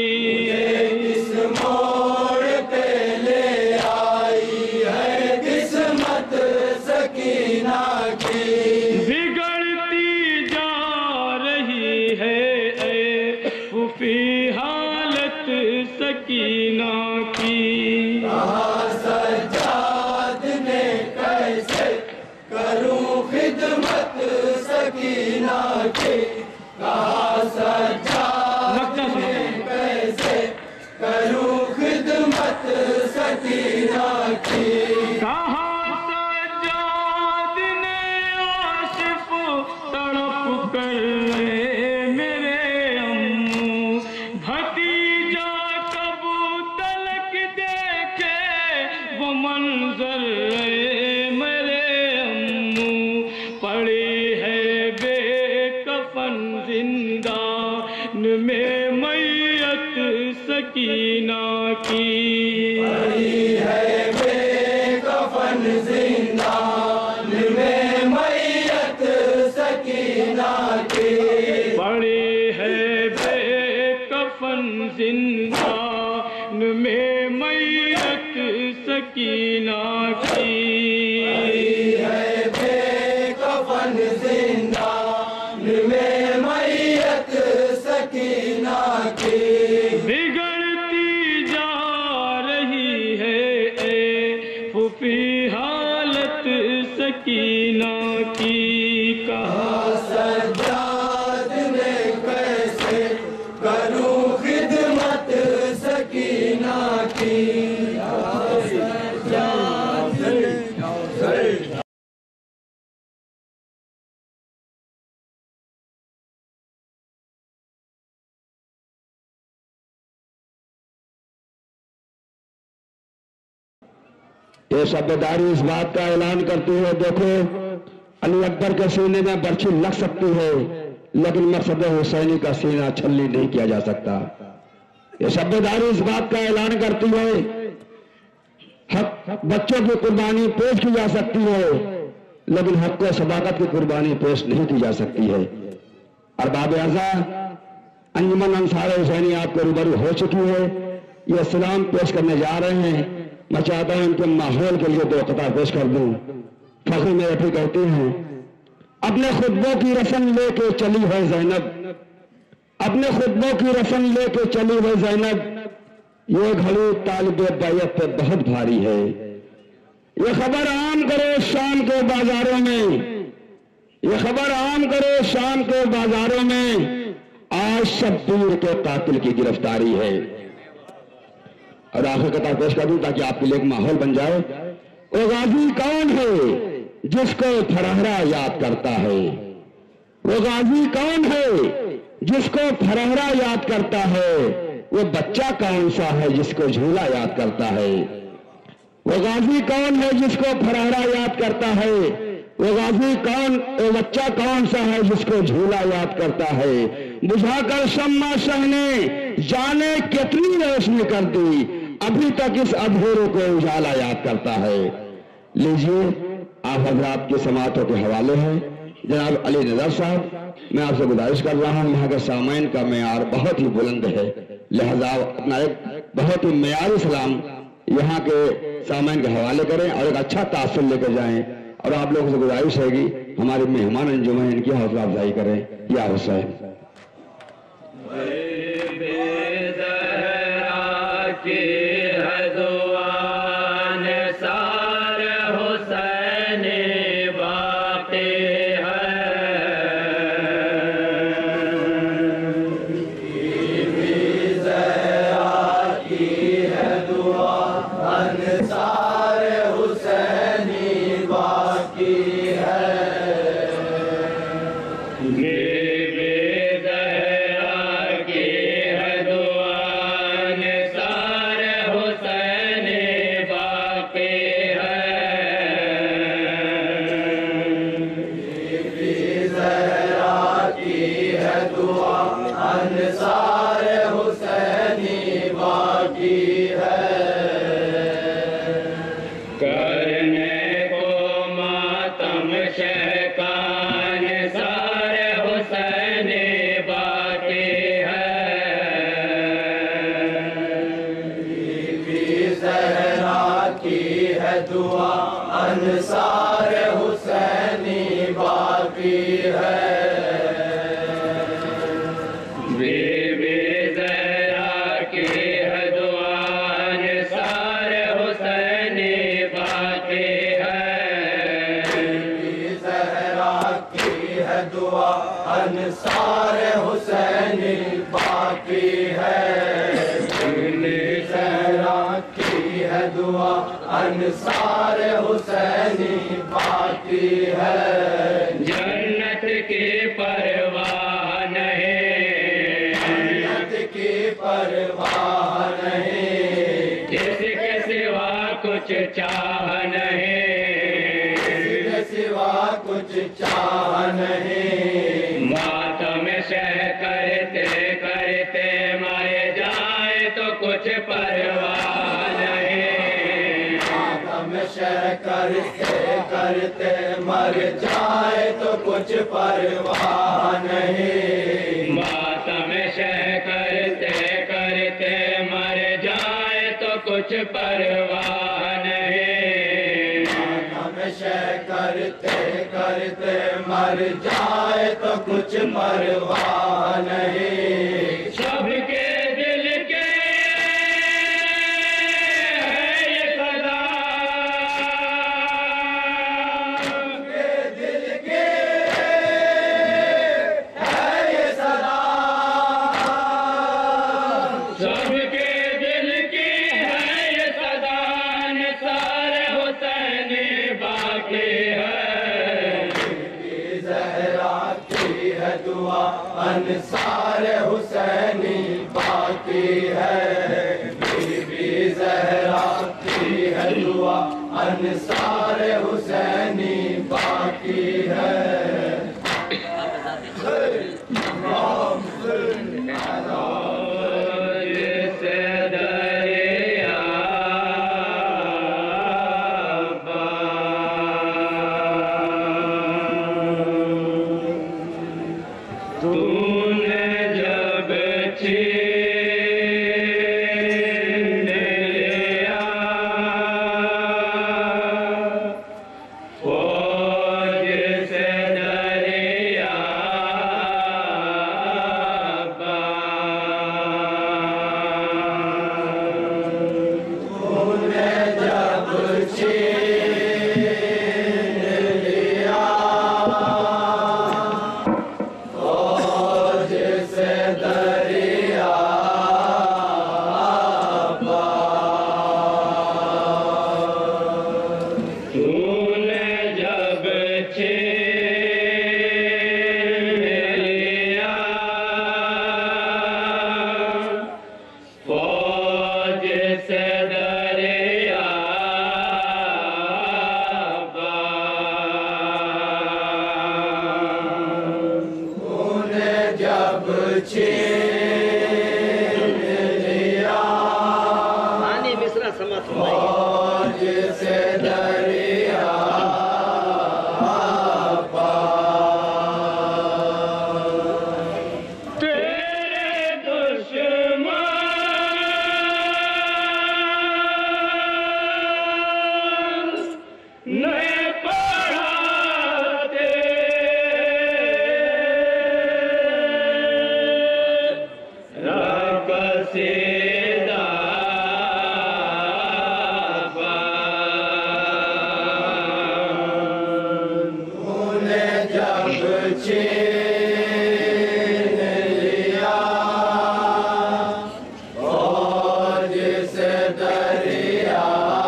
کس موڑ پہ لے آئی ہے قسمت سکینہ کی بگڑتی جا رہی ہے اے پھوپھی حالت سکینہ کی کہا سجاد نے کیسے کروں خدمت سکینہ کی کہا سجاد نے کیسے کروں خدمت سکینہ کی کہا سجاد نے آصف تڑپ کر میرے امو بھتیجا کب تلک دیکھے وہ منظر میرے امو پڑی ہے بے کفن زندان میں میت سکینہ کی پڑی ہے بے کفن زندان میں میت سکینہ کی پڑی ہے بے کفن زندان میں میت سکینہ کی ہے بے کفن زندان میں میت سکینہ کی بگڑتی جا رہی ہے اے پھوپھی حالت سکینہ کی کہا سجاد نے کیسے کروں خدمت سکینہ کی یہ شبداری اس بات کا اعلان کرتی ہے دیکھو علی اکبر کے سینے میں برچھی لگ سکتی ہے لیکن مقصد حسینی کا سینہ چھلنی نہیں کیا جا سکتا. یہ شبداری اس بات کا اعلان کرتی ہے حق بچوں کی قربانی پیش کی جا سکتی ہے لیکن حق و صداقت کی قربانی پیش نہیں کی جا سکتی ہے. ارباب اعضا انجمن انصار حسینی آپ کو روبرو ہو چکی ہے. یہ سلام پیش کرنے جا رہے ہیں. میں چاہتا ہوں ان کے ماحول کے لیے دو قطع پیش کر دوں. فخر میں رفیع کہتے ہیں اپنے خطبوں کی رسم لے کے چلی ہے زینب اپنے خطبوں کی رسم لے کے چلی ہے زینب یہ گھڑی طالب بیعت پہ بہت بھاری ہے. یہ خبر عام کرو شام کے بازاروں میں یہ خبر عام کرو شام کے بازاروں میں آج شبیر کے قاتل کی گرفتاری ہے. اور آخر قطع پیش کر دوں تاکہ آپ کے لیے ایک ماحول بن جائے. وہ غازی کون ہے جس کو پھرہرا یاد کرتا ہے وہ غازی کون ہے جس کو پھرہرا یاد کرتا ہے وہ بچہ کون سا ہے جس کو جھولا یاد کرتا ہے وہ غازی کون ہے جس کو پھرہرا یاد کرتا ہے وہ غازی کون وہ بچہ کون سا ہے جس کو جھولا یاد کرتا ہے بجھا کر شمع شہ نے جانے کتنی روشنی کر دی ابھی تک اس اندھیرے کو اجالا یاد کرتا ہے. لیجیے آپ حضرات کے سماعتوں کے حوالے ہیں جناب علی نظر صاحب. میں آپ سے گزارش کر رہا ہوں، یہاں کے سامعین کا معیار بہت ہی بلند ہے، لہذا اپنا ایک بہت ہی معیاری سلام یہاں کے سامعین کے حوالے کریں اور ایک اچھا تاثر لے کر جائیں. اور آپ لوگوں سے گزارش ہے کہ ہمارے مہمان انجم ہیں، ان کی حوصلہ افزائی کریں. یا حسین انصار حسینی باقی ہے. بی بی زہرا کی ہے دعا انصار حسینی باقی ہے. بی زہرا کی ہے دعا انصار حسینی باقی ہے. بی زہرا کی ہے دعا انصار حسینی باقی ہے. جنت کی پرواہ نہیں، جنت کی پرواہ نہیں، جس کے سوا کچھ چاہ نہیں، جس کے سوا کچھ چاہ نہیں. ماتم شہ کرتے کرتے مر جائے تو کچھ پرواہ نہیں، شہ کرتے کرتے مر جائے تو کچھ پرواہ نہیں. ماتم شہ کرتے کرتے مر جائے تو کچھ پرواہ نہیں. ماتم شہ کرتے کرتے مر جائے تو کچھ پرواہ نہیں. سب کے دل کے انصار حسینی باقی ہے. بی بی زہرا کی ہے دعا انصار حسینی باقی ہے. فوج سے دریا जब छीन लिया फौज से दरिया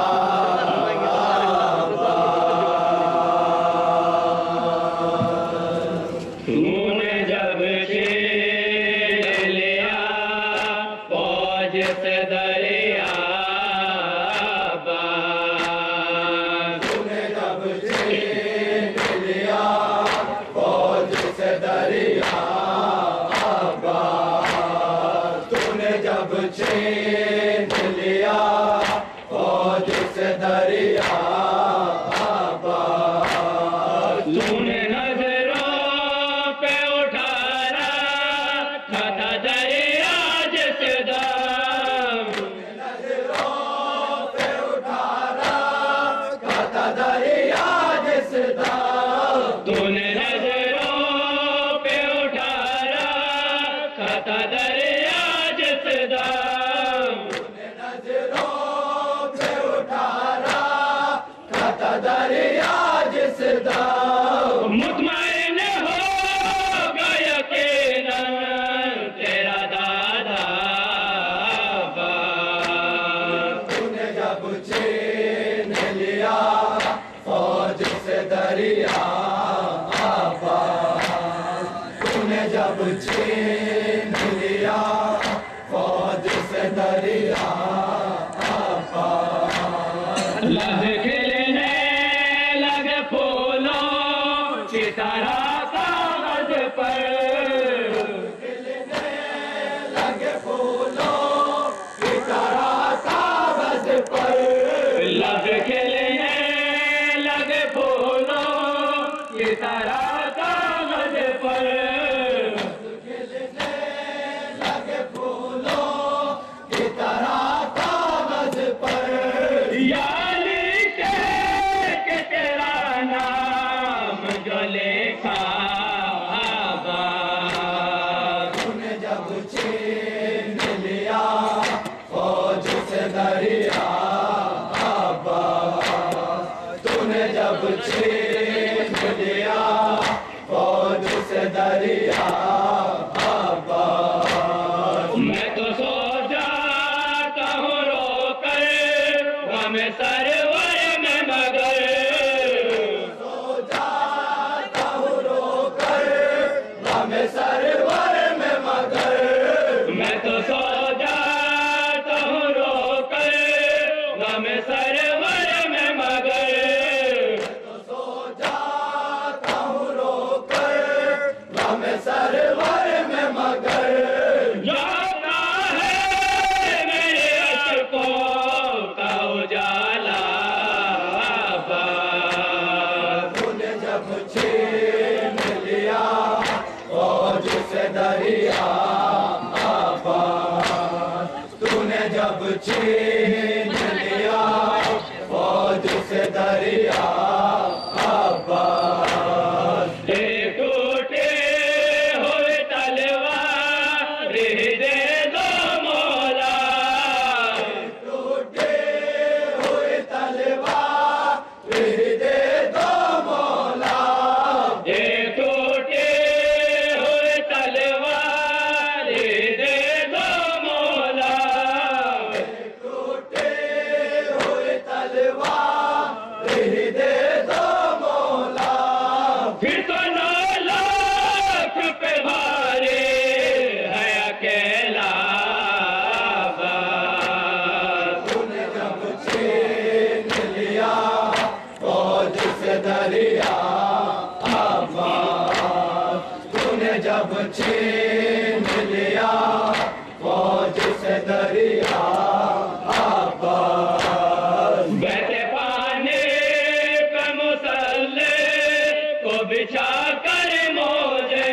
तूने जब छीन लिया फौज से दरिया तूने जब छीन लिया फौज से दरिया तूने जब छीन लिया फौज से दरिया तूने नजरों पे उठा रखा था दरिया जिस दम खाता दरिया जिस दाम तूने नजरों पे उठा रखा था दरिया जिस दम नजरों पे उठारा खाता दरिया जिस दाम मुतमईन हो गया यकीनन तेरा दादा तूने जब छीन लिया फौज से दरिया तूने जब छीन लिया फौज से दरिया लग खिलने लगे फूलों की तरह कागज पर लगे फूलों की तरह कागज पर लग खिलने लगे फूलों की तरह कागज पर लगे फूलों की तरह कागज पर यानी के तेरा नाम जो लिखा तूने जब छीन लिया फौज से दरिया तूने जब छीन लिया फौज से दरिया मैं तो सो जाता हूँ रोकर हमें सरवर में मगर जाता हूँ रोकर हमें सरवर में मगर मैं तो सो जाता हूँ रोकर हमें सरवर में मगर सो जाता हूँ रोकर हमें सरवर में मगर जाता है मेरे अशकों का उजाला तूने जब छीन लिया फौज से दरिया तूने जब छीन लिया फौज से दरिया एक टूटे हुए तलवार दे दो मौला टूटे हुए तलवार दे दो मौला एक टूटे हुए तलवार दे दो मौला टूटे हुए तलवार दे दो मौला फिर तो 9 लाख पे भारी है अकेला तूने जब छीन लिया फौज से दरिया तूने जब छीन लिया फौज से दरिया बहते पानी पे मुसल्ले को बिछा कर मोजे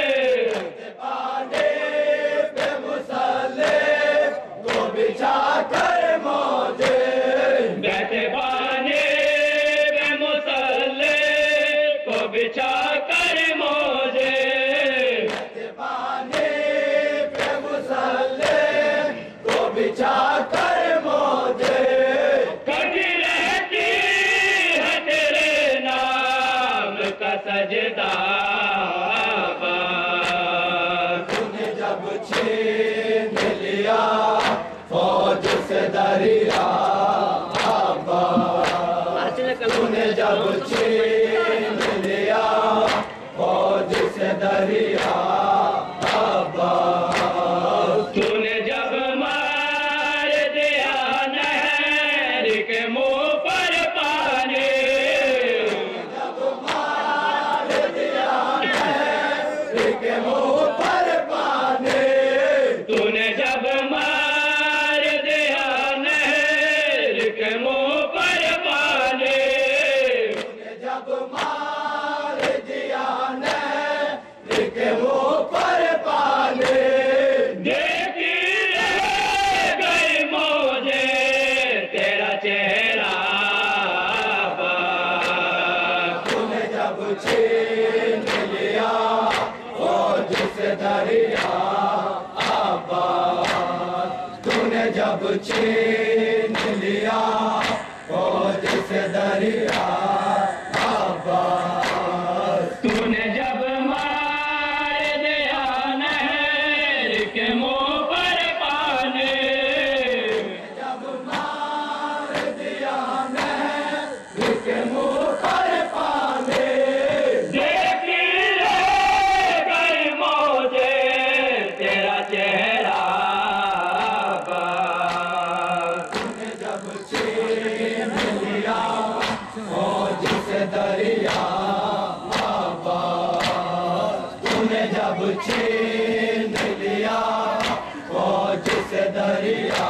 पानी पे मुसल्ले को बिछा कर मौजे बहते पानी पे मुसल्ले को बिछा कर मोजे पानी पे मुसल्ले को बिछा कर मौजे कटी रहती है तेरे नाम का सजदा دریا तूने जब छीन लिया फौज से दरिया तूने जब मार दिया नहर के मुंह पर पानी जब मार दिया नहर के मुंह पर पानी तूने जब मार दिया नहर के मुंह पर पानी जब मार दिया नहर के मुंह पर पानी देखी रह गई मुझे तेरा चेहरा तूने जब छीन लिया फौज से दरिया तूने जब छीन लिया फौज से दरिया तूने जब मार दिया नहर के मुंह पर पानी जब मार दिया नहर के मुंह पर पानी देखी रह गई मुझे तेरा चेहरा तूने जब छीन लिया फौज से दरिया तूने जब छीन लिया फौज से दरिया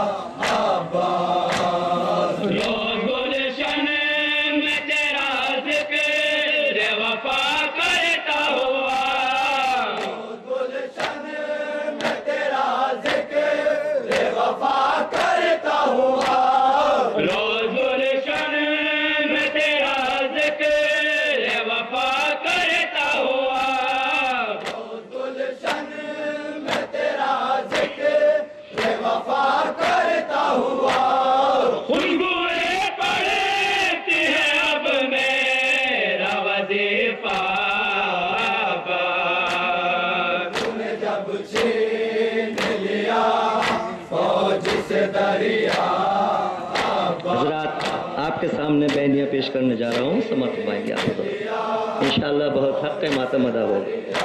रोज गुलशन में तेरा जिक्र वफा करता हुआ गुलशन में तेरा जिक्र वफा करता हुआ रोज गुलशन में तेरा जिक्र वफा करता हुआ गुलशन में तेरा जिक्र वफा करता हुआ खुशबुएं पड़ती है अब मेरा वजीफा तूने जब छीन लिया फौज से दरिया हजरात आपके सामने बैनिया पेश करने जा रहा हूँ, समाप्त पाएंगे आप तो इंशाअल्लाह बहुत हक़ मातम अदा होगा।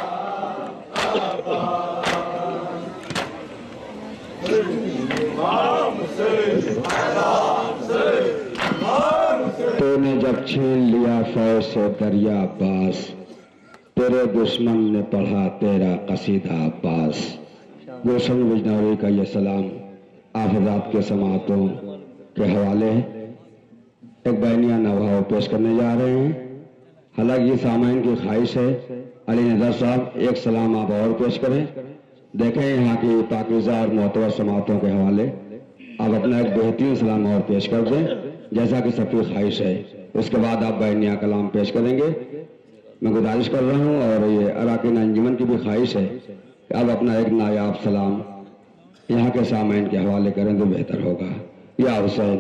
तूने जब छीन लिया फौज से दरिया पास तेरे दुश्मन ने पढ़ा तेरा कसीदा पास। गुलशन बिजनौरी का ये सलाम आप हज़रात के समातों के हवाले एक बैनिया नवाब पेश करने जा रहे हैं। हालांकि सामाइन की ख्वाहिश है अली नज़र साहब एक सलाम आप और पेश करें। देखें यहाँ की पाकीज़ा और मोतबर समातों के हवाले आप अपना एक बेहतरीन सलाम और पेश कर दें जैसा कि सबकी ख्वाहिश है। उसके बाद आप बैनिया कलाम पेश करेंगे। मैं गुजारिश कर रहा हूँ और ये अराकीन अंजुमन की भी ख्वाहिश है कि आप अपना एक नायाब सलाम यहाँ के सामाइन के हवाले करें तो बेहतर होगा। या हुसैन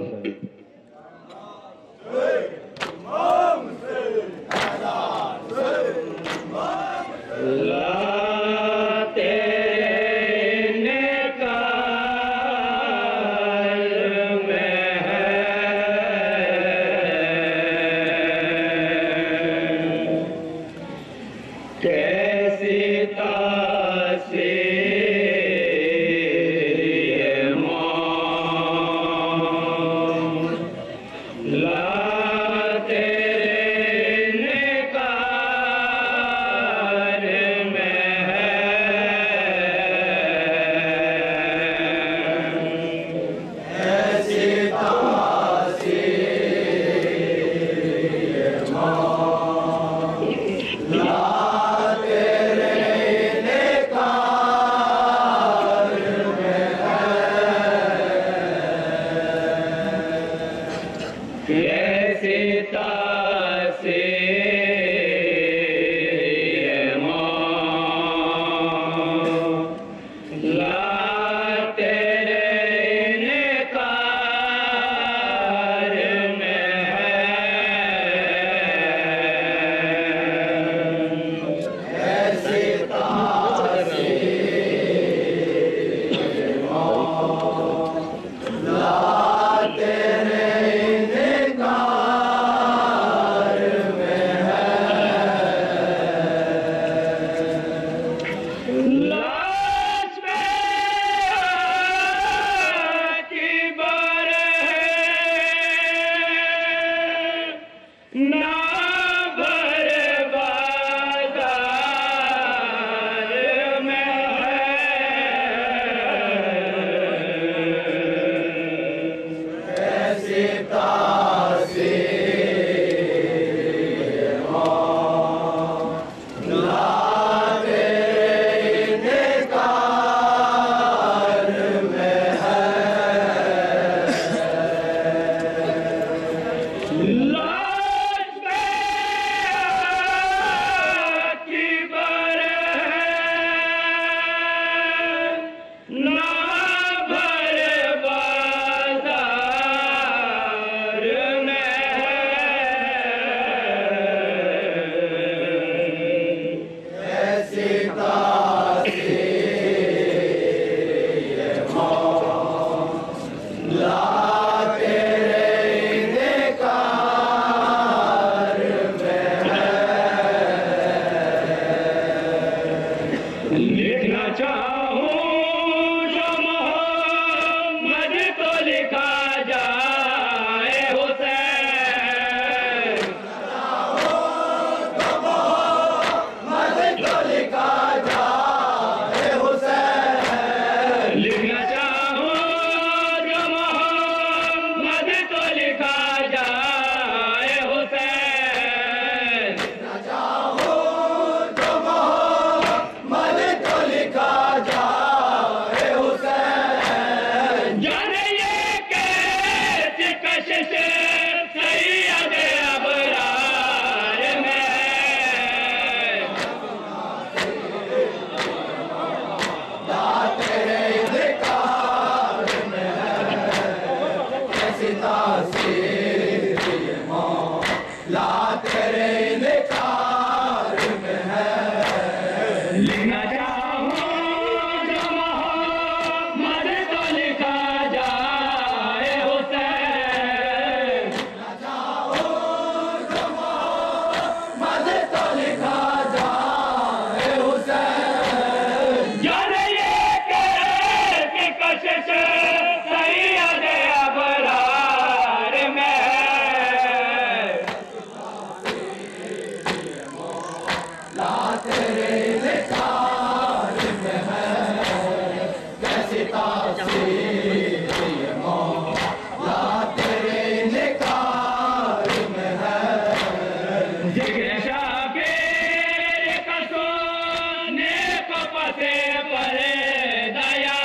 ला तेरे निकार में है कैसी तासीर ये मौला तेरे निकार में है जिक्र शाबीर का सोने को पते पर दया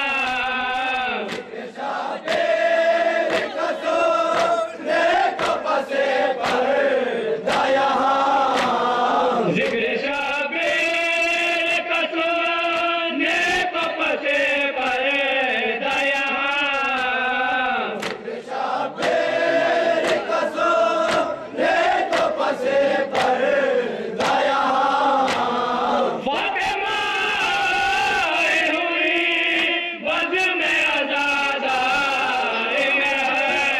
शाबीर का सोने को पसे पर दया जिक्र शाबीर का सोने को पते पर दया शाबीर का सोने को पसे पर दया फातिमा हुई बज़ में आज़ादाई में है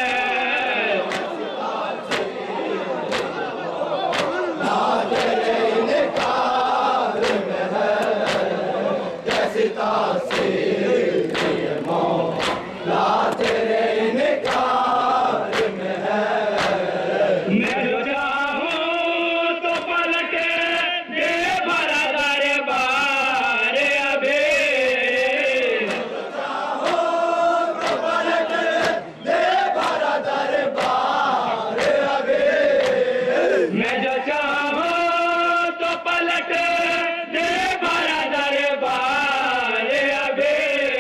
कैसी तासीर ये मौला तेरे निकार में है मैं जो चाहूं तो पलटे दे भरा दरबार अभी पलट दे भरा दरबार अबे मैं जो चाहूं तो पलट दे भरा दरबार अभी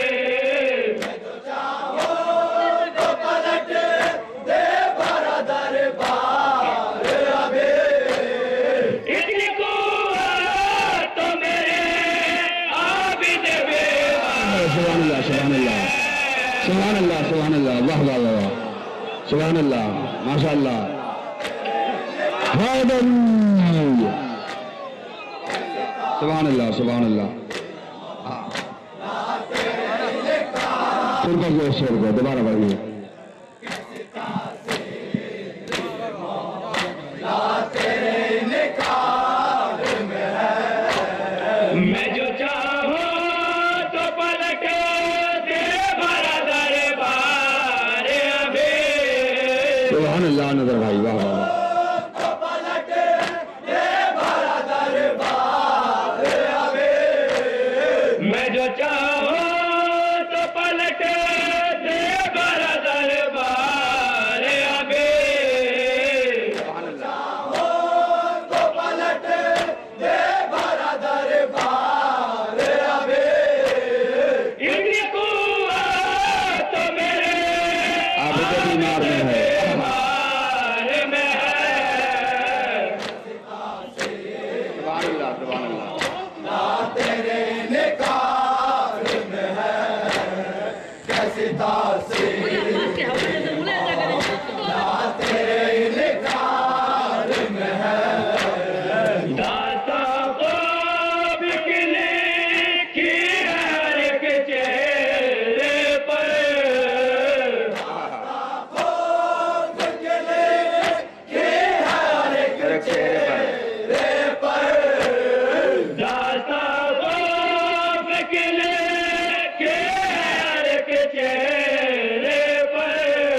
तो पलट दे भरा दरबार अबे इतनी कुव्वत तो मेरे आबिद बेवा सुभान अल्लाह सुभान अल्लाह सुभान अल्लाह सुभान अल्लाह वाह वाह वाह सुभान अल्लाह माशा अल्लाह सुभान अल्लाह सुभान अल्लाह फिर बस शेर को दोबारा पढ़िए तेरे निकार में है मैं जो चाहूं तो पलट दे भरा दरबार अभी सुभान अल्लाह नजर भाई वाह वाह वाह तो पलट दे भरा दरबार अबे मैं जो चाहूं तो पलट दे भरा दरबार अभी तो पलट दे भरा दरबार अबे इतनी कुव्वत तो मेरे आबिद बीमार में है हार में है सुभान अल्लाह सुभान अल्लाह तेरे निकार में है कैसी तासीर तेरे निकार में है दाता को बिकने की हर एक चेहरे पर के हर एक चेहरे पर दाता को बिकने के हर एक चेहरे पर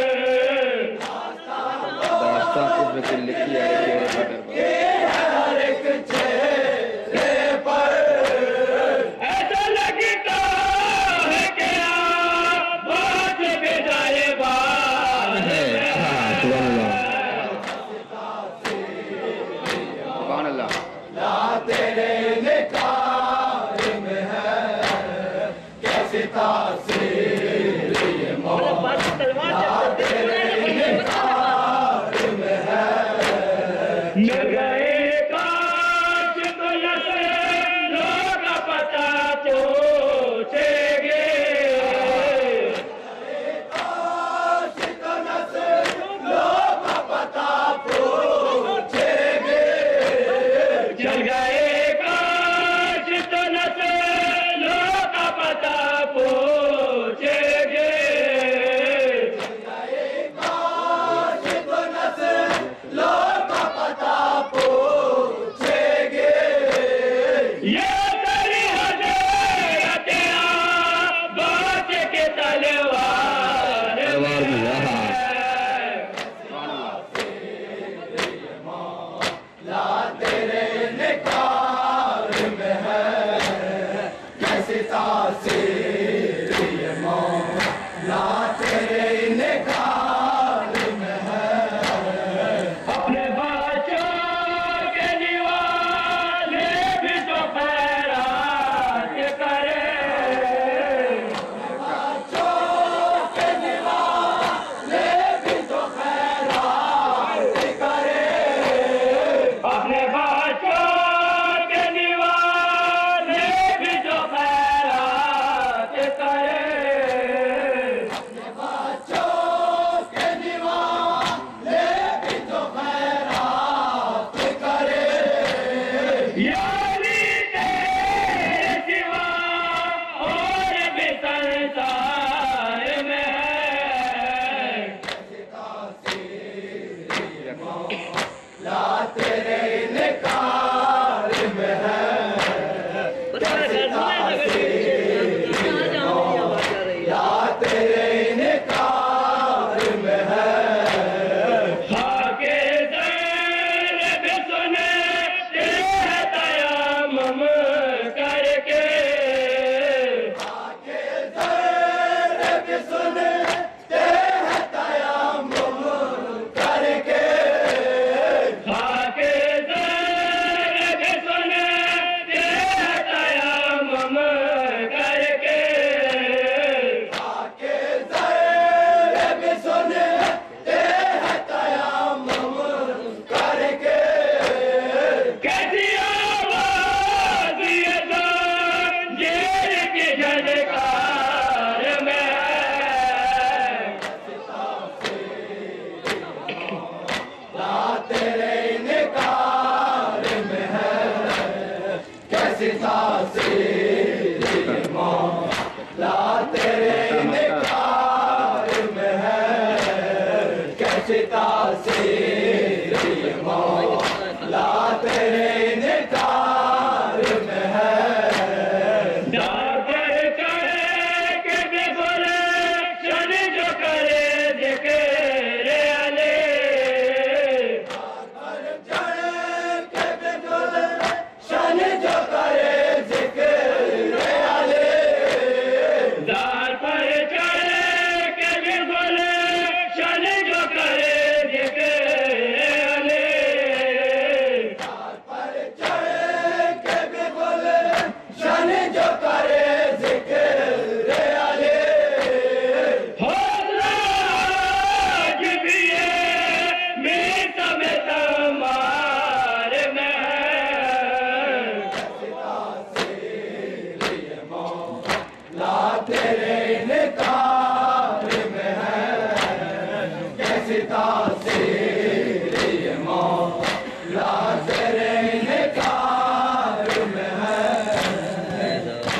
दास्तान कुछ लिखी है के हर एक चेहरे पर ऐसा लगता है कि बात बेजाए बात है सुभान अल्लाह सुभान अल्लाह तेरे निकार में है कैसी तासीर ये मौला तेरे निकार में है न गए काश तो लोग पता पूछेंगे लोग पता पूछेंगे चल गए काश तो लोग पता पूछेंगे लोग पता पूछेंगे ये तेरी हजरत बात के तलवार दरबार में है हाँ। तेरे निकार यानी तेरे सिवा और भी संसार में है। ला तेरे निकार में है ला तेरे निकार में है खाके दर भी सुने तेरे तयम्मुम करके आके दर भी सुने तेरे तयम्मुम करके खाके दर भी सुने तेरे तयम्मुम करके आके दर भी सुने तेरे तयम्मुम करके कैसी आवाज़ ये ज़ंजीर की झनकार में है। ला तेरे निकार में है कैसी तासीर मौला तेरे निकार में है कैसी तासीर मौला तेरे निकार में है दार पर चढ़े के भी बोले शन जो करे जिक्र अली। चढ़ के बिगुल शन जो करे जिक्र अली दार पर चढ़े के भी बोले शन जो करे जिक्र अली। पर चढ़ के बिगुल शन जो करे जिक्र अली हौसला आज भी है मीत में तमार में है। ला तेरे निकार में है कैसी तासीर ये मौला तेरे निकार में है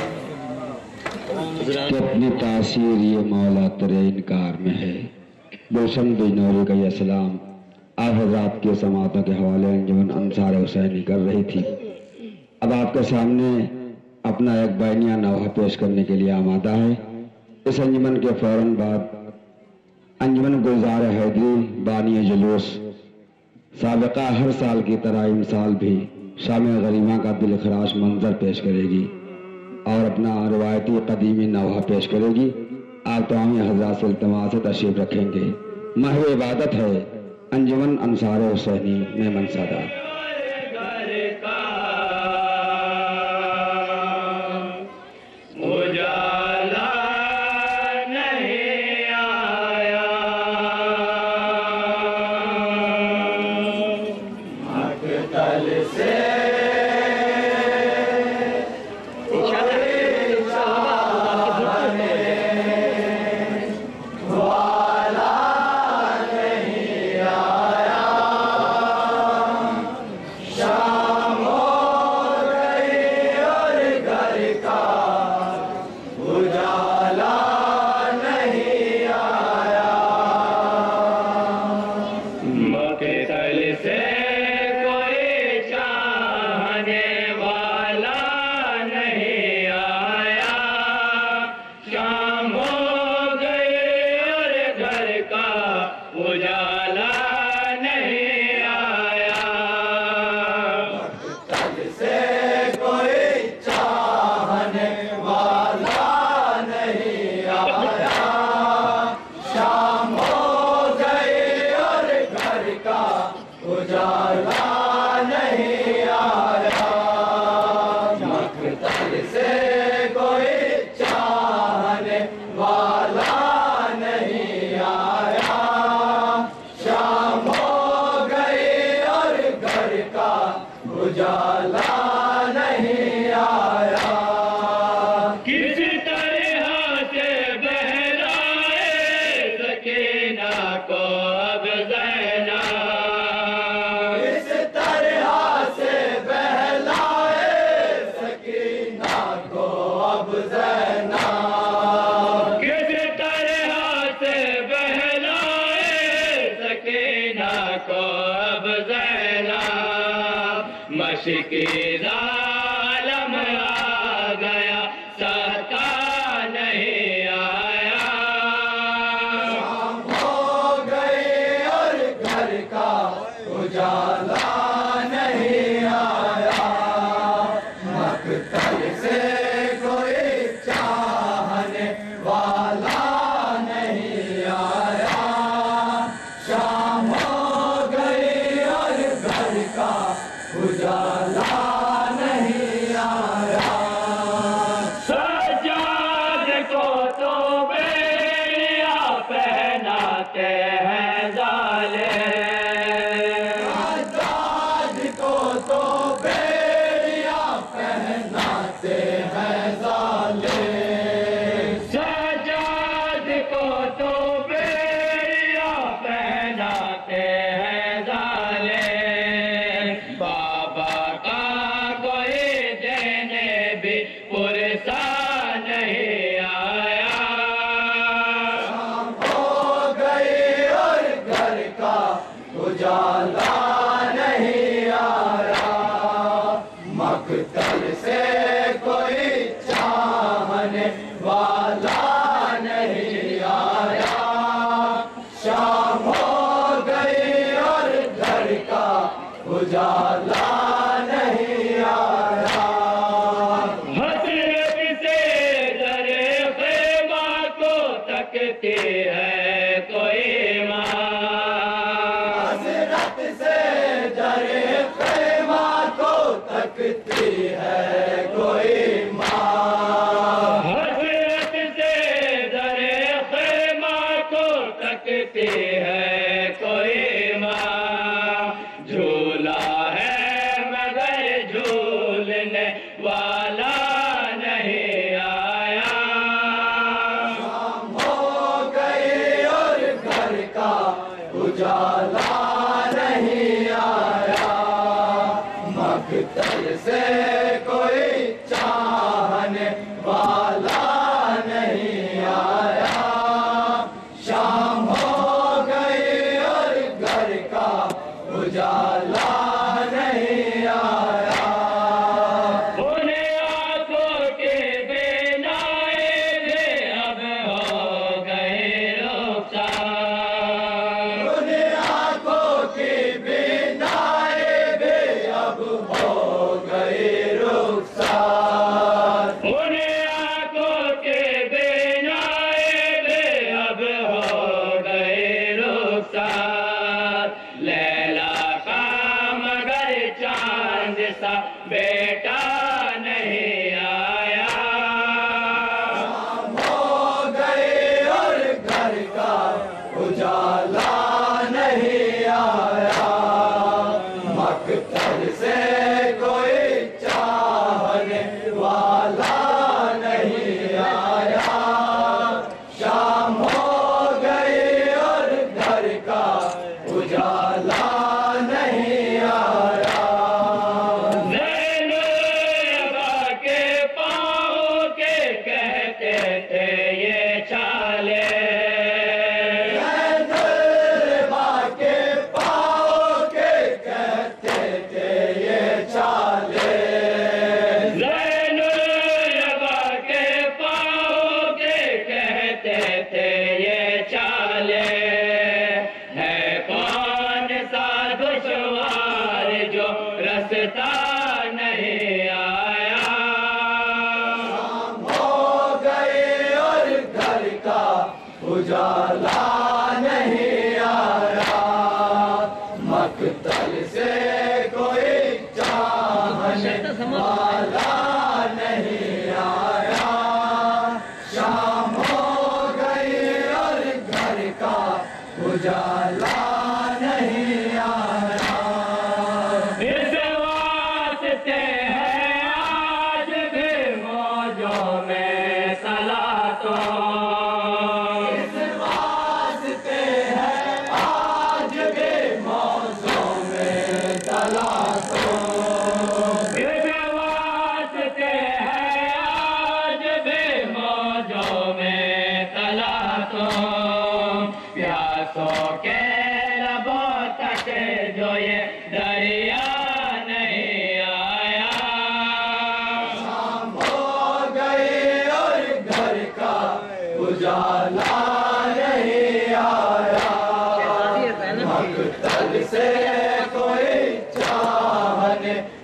कि अपनी तासीर ये मौला तेरे इनकार में है। गुलशन बिनौरी का यह सलाम आप हज़रात के समातों के हवाले अंजुमन अंसार हुसैनी कर रही थी। अब आपके सामने अपना एक बैनिया नौहा पेश करने के लिए आमादा है। इस अंजुमन के फौरन बाद अंजुमन गुलजार हैदरी बानी जुलूस साबिका हर साल की तरह इस साल भी शाम गरीमा का दिल खराश मंजर पेश करेगी और अपना रवायती कदीमी नौहा पेश करेगी। आप तमाम हज़रात से इल्तिमास से तशरीफ रखेंगे। महव इबादत है अंजुमन अंसार हुसैनी में मनसादा। घर का उजाला नहीं आया। मकतल से वाला नहीं आया शाम हो गई और घर का उजाला नहीं आया मकतल से कोई चाहने वाला नहीं आया। शाम हो गई और घर का उजाला नहीं आया। तल से कोई चाहने वाला नहीं आया शाम हो गई और घर का उजाला नहीं आया मकतल से कोई चाहने वाला नहीं आया शाम हो गई और घर का उजाला नहीं आया किस तरह से बहलाए सकीना को अब ज़ैना। इस तरह से बहला मशकी ज़ालिम आ गया, सता नहीं आया। शाम हो गई और घर का उजाला नहीं आया, मकतल से कोई चाहने वाला नहीं आया। शाम हो गई और घर का उजाला नहीं आया। सज्जाद को तो बेड़िया पहनाते हैं ज़ालिम, सज्जाद को तो बेड़िया पहनाते हैं ज़ालिम। सज्जाद को तो बेड़िया पहनाते हैं ज़ालिम। बाबा का कोई देने भी पुरसा नहीं आया। शाम हो गई और घर का उजाला नहीं आया, मकतल से कोई चाहने वाला नहीं आया। शाम हो गई और घर का उजाला नहीं आया। हसरत से दरे ख़ैमा को तकती है कोई माँ, हसरत से दरे ख़ैमा को तकती है कोई माँ। हसरत से दरे ख़ैमा को तकती है कोई माँ। झूला है मगर झूलने वाला नहीं आया। शाम हो गई और घर का उजाला नहीं आया, मकतल से कोई चाहने वाला नहीं आया। शाम हो गई और घर का उजाला नहीं आया। उन्हें आंखों के बेनाए वे अब हो गए रुखसार। उन्हें आंखों की बिनाए बे अब हो गए रुखसार। उन्हें आंखों के बेनाए वे अब हो गए रुखसार। लैला का मगर चांद सा बेटा नहीं आया। शाम हो गई और घर का उजाला नहीं आया, मकतल से कोई चाहने वाला नहीं आया। शाम हो गई और घर का उजाला नहीं आया। ज़ैनुलअबा के पाँव के कहते थे ये छाले। ज़ैनुलअबा के पाँव के कहते थे ये छाले। ज़ैनुलअबा के पाँव के कहते थे ये छाले। है कौन सा दुश्वार जो रास्ता नहीं आया। शाम हो गई और घर का उजाला नहीं आया, मकतल से कोई चाहने वाला नहीं आया। शाम हो गई और घर का उजाला नहीं आया। इस वास्ते है आज भी मौजों में सलातो। इस वास्ते है आज भी मौसों में तलाशों। इस वास्ते है आज भी मौजों में तलातो। प्यासों के लबों तक जो ये दरिया नहीं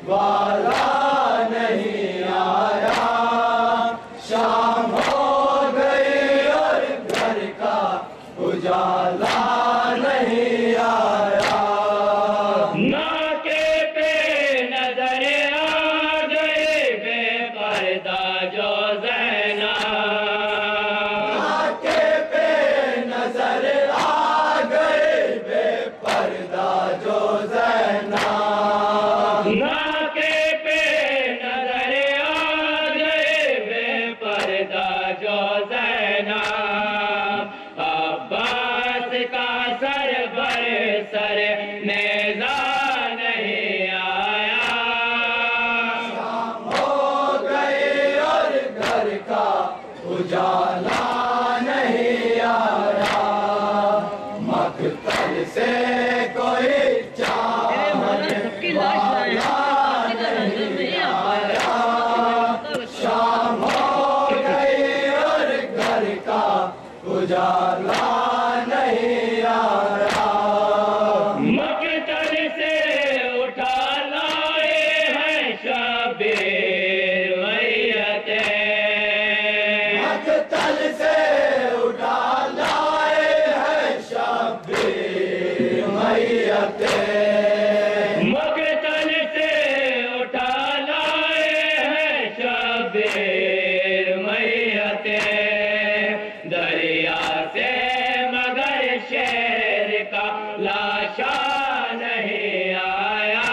वाला नहीं आया, शाम हो गई और घर का उजाला नहीं आया। नाके पे नजर आ गए बेपर्दा जो ज़ैना, नाके पे नजर आ गए बेपर्दा जो ज़ैना, नाके पे नजर आ गए बेपर्दा जो ज़ैना, अब्बास का सर बर सर नेज़ा नहीं आया। हो गई और घर का उजाला नहीं आया, मकतल से कोई चाहने वाला नहीं आया, शाम हो गई और घर का उजाला नहीं आया। मकतल से उठा लाए हैं शबीर मैयतें, मकतल से उठा लाए हैं शब्बीर मैयतें, मकतल से उठा लाए हैं शबीर मैयतें, दरिया से मगर शेर का लाशा नहीं आया।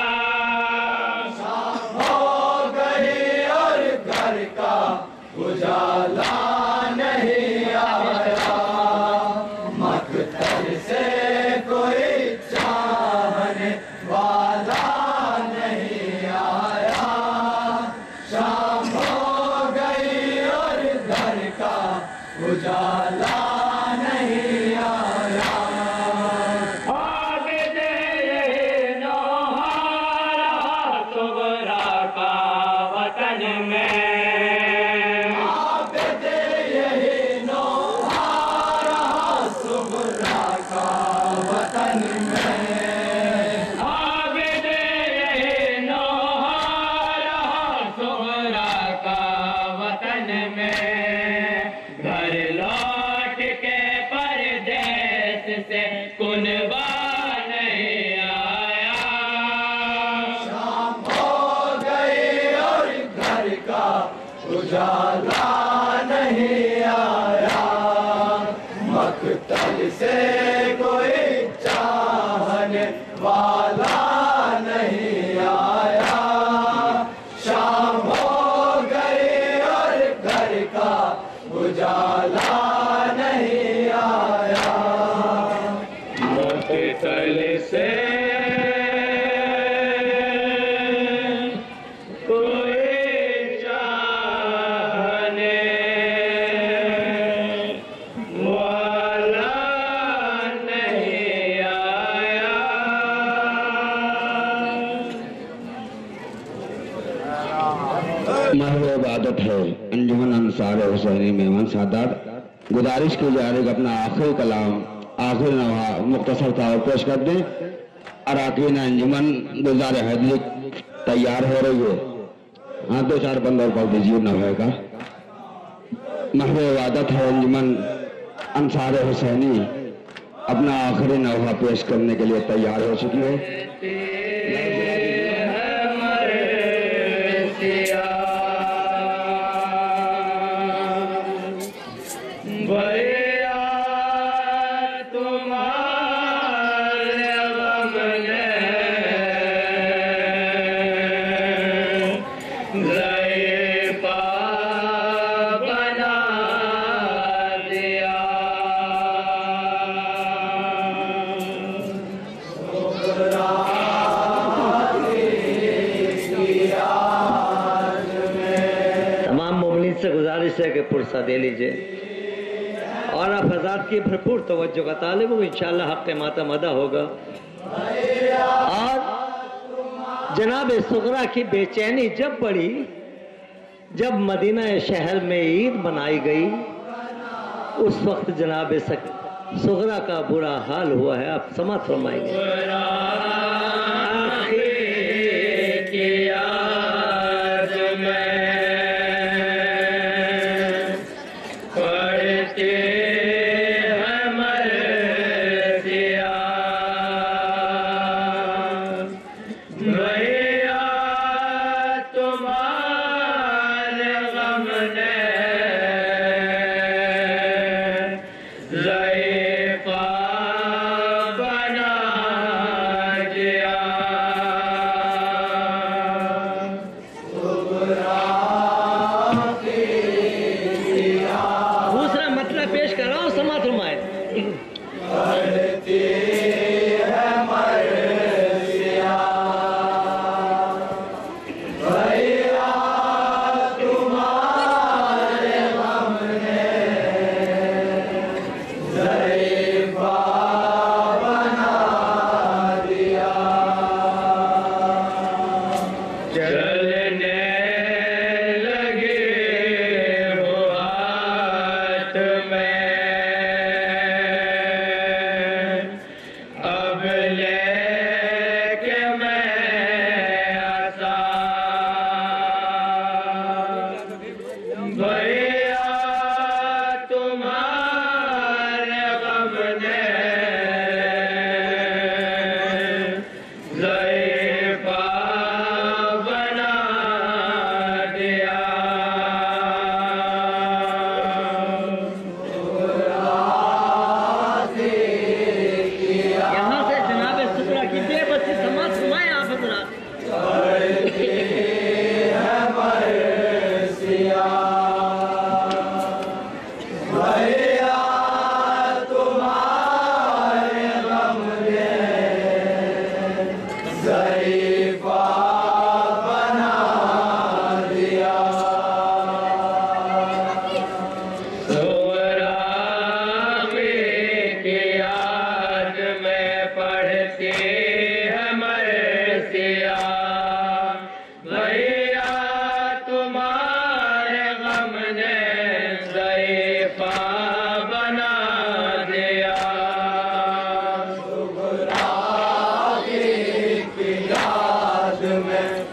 हो गई और घर का उजाला नहीं आया, मकतल से कोई चाहने वाला नहीं आया, शाम हो गई और घर का उजाला नहीं आया। आगे दे नौहारा सुगरा का वतन में, आबद यही नौहारा सुगरा का वतन में, आगे दे नौहारा सुगरा का वतन में, घर लौट के परदेस से कुनबा नहीं आया। शाम हो गई और घर का उजाला नहीं आया, मकतल से कोई चाहने वाला नहीं आया, शाम हो गई और घर का उजाला नहीं आया। मकतल से कोई चाहने वाला नहीं आया। महबूब आदत है अंजुमन अंसार हुसैनी मेमन सादात गुजारिश की जा रही है कि अपना आखिरी कलाम आखिरी नवा मुख्तसर तौर पेश कर दें। अरकान अंजुमन गुजार हैदरी तैयार हो रही है। हाँ, दो चार बंद और पढ़ दीजिए नवा का। महबूब आदत है अंजुमन अंसार हुसैनी अपना आखिरी नवा पेश करने के लिए तैयार हो चुकी है। भैया तुम्हारे गम ने ज़ईफ़ा बना दिया। तमाम मुमलिन से गुजारिश है कि पुरसा दे लीजिए और आप हज़रात की भरपूर तवज्जो का तालिब हो। इंशाअल्लाह हक़ मातम अदा होगा। और जनाब सुगरा की बेचैनी जब बढ़ी, जब मदीना शहर में ईद मनाई गई, उस वक्त जनाब सुगरा का बुरा हाल हुआ है। आप समात फरमाएंगे। किया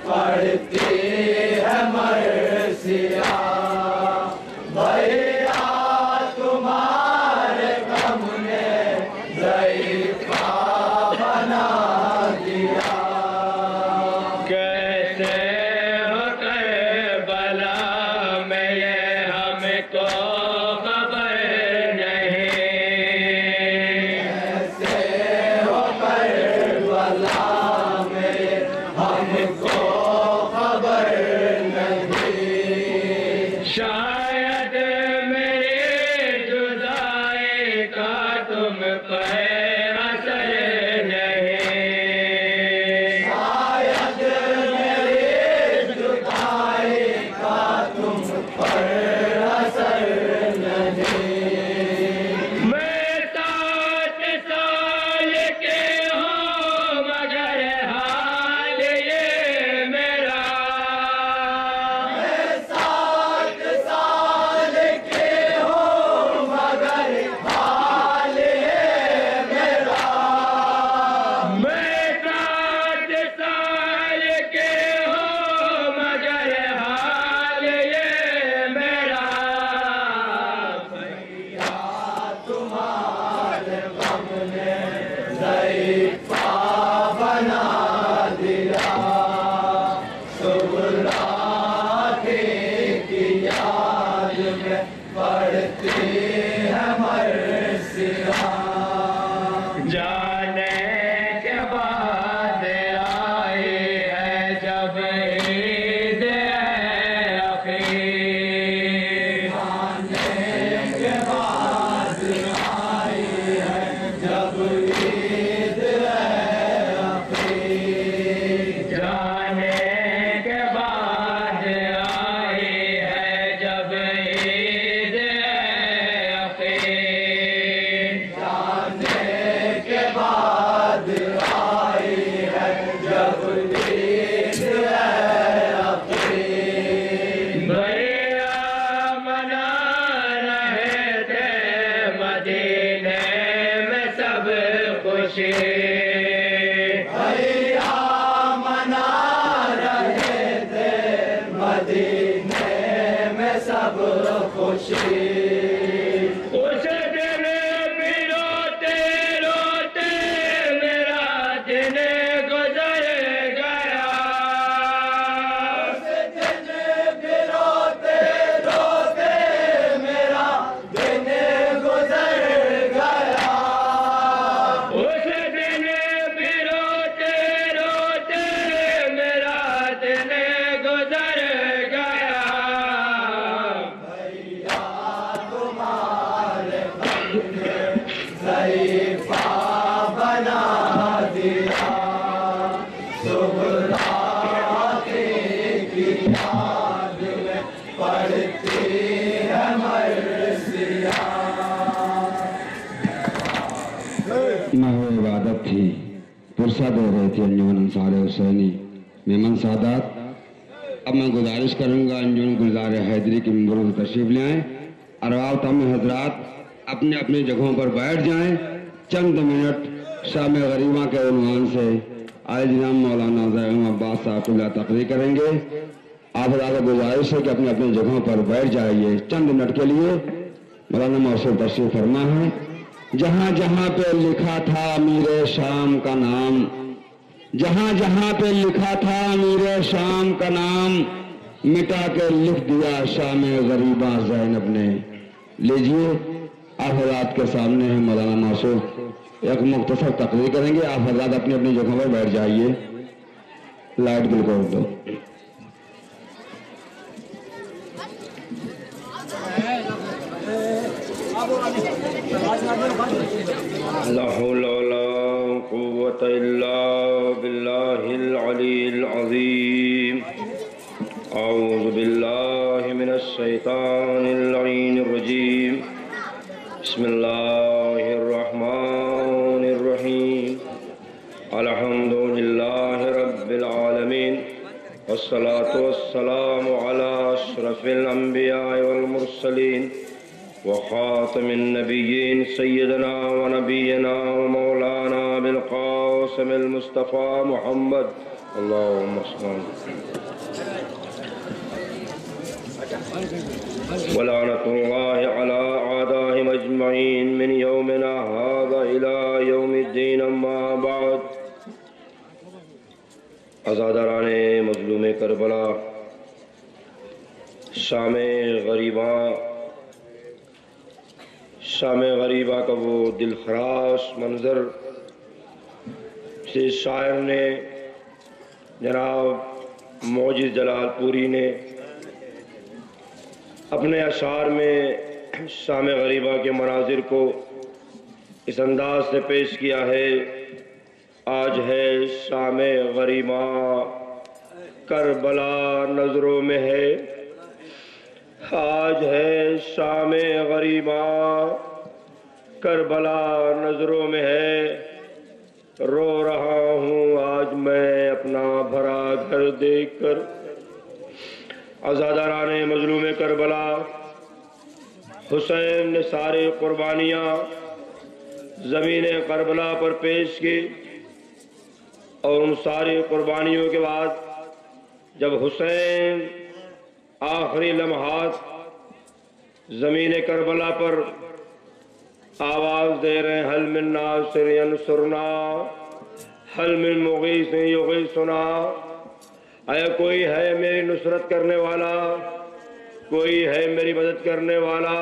پڑھتی ہے مرثیہ بھیا تمہارے غم نے ضعیفہ بنا دیا کیسے ہو کربلا میں یہ ہم کو خبر نہیں کیسے ہو کربلا میں ہم کو خبر نہیں شاید میری جدائی کا تم پر اثر نہیں شاید میری جدائی کا تم پر اثر نہیں میں 7 سال کے ہوں مگر حال یہ میرا 7 سال کے ہو مگر حال ہے میرا میں 7 سال کے ہوں مگر حال یہ میرا تمہارے غم نے ضعیفہ بنا دیا سغراتی کی یاد میں پڑھتی ہے مرثیہ جانے کے بعد آئی ہے جب عید اخیر آنے کے بعد آئی ہے جب عید اخیر جانے کے بعد آئی ہے جب عید اخیر جانے کے بعد آئی ہے جب عید اخیر بھیا منا رہے تھے مدینے میں سب خوشی بھیا منا رہے تھے مدینے میں سب خوشی اس دن بھی روتے روتے میرا دن گزر گیا اس دن بھی روتے روتے میرا دن گزر گیا اس دن بھی روتے روتے میرا دن گزر گیا بھیا تمہارے غم نے ضعیفہ بنا دیا سغراتی کی یاد میں پڑھتی ہے مرثیہ محو عبادت تھی پرسہ دے رہے تھے انجمن انصار حسینی مہمان سادات اب میں گزارش کروں گا انجمن گلزار حیدری کی ممبروں سے تشریف لے آئیں ارواح تمام حضرات اپنے اپنی جگہوں پر بیٹھ جائیں چند منٹ شام غریباں کے عنوان سے آئے جناب مولانا زیم عباس صاحب اللہ تقریر کریں گے آپ حضرات کو گزارش ہے کہ اپنے اپنی جگہوں پر بیٹھ جائیے چند منٹ کے لیے مولانا موصول تشریف فرما ہے جہاں جہاں پہ لکھا تھا امیر شام کا نام جہاں جہاں پہ لکھا تھا امیر شام کا نام مٹا کے لکھ دیا شام غریباں زینب نے لیجئے آپ حضرات کے سامنے ہے مولانا موصول ایک مختصر تقریر کریں گے آپ حضرات اپنی اپنی جگہوں پر بیٹھ جائیے لائٹ بل کر دو لا حول ولا قوة إلا بالله العلي العظيم أعوذ بالله من الشيطان اللعين الرجيم بسم الله الرحمن الرحيم الحمد لله رب العالمين والصلاة والسلام على أشرف الأنبياء والمرسلين وخاتم النبيين سيدنا ونبينا ومولانا بالقاسم المصطفى محمد اللهم صل ولعنة الله على أعدائهم أجمعين من يومنا هذا إلى يوم الدين أما بعد عزاداران مظلوم کربلا شام غریبہ کا وہ دل خراش منظر سے شاعر نے جناب معجز جلال پوری نے اپنے اشعار میں شام غریبہ کے مناظر کو اس انداز سے پیش کیا ہے. آج ہے شام غریبہ کربلا نظروں میں ہے، آج ہے شام غریبہ کربلا نظروں میں ہے، رو رہا ہوں آج میں اپنا بھرا گھر دیکھ کر. عزاداران مظلوم کربلا حسین نے سارے قربانیاں زمین کربلا پر پیش کی، اور ان ساری قربانیوں کے بعد جب حسین آخری لمحات زمین کربلا پر آواز دے رہے ہیں حل من ناصر ینصرنا حل من مغیث یغیثنا، اے کوئی ہے میری نصرت کرنے والا، کوئی ہے میری مدد کرنے والا.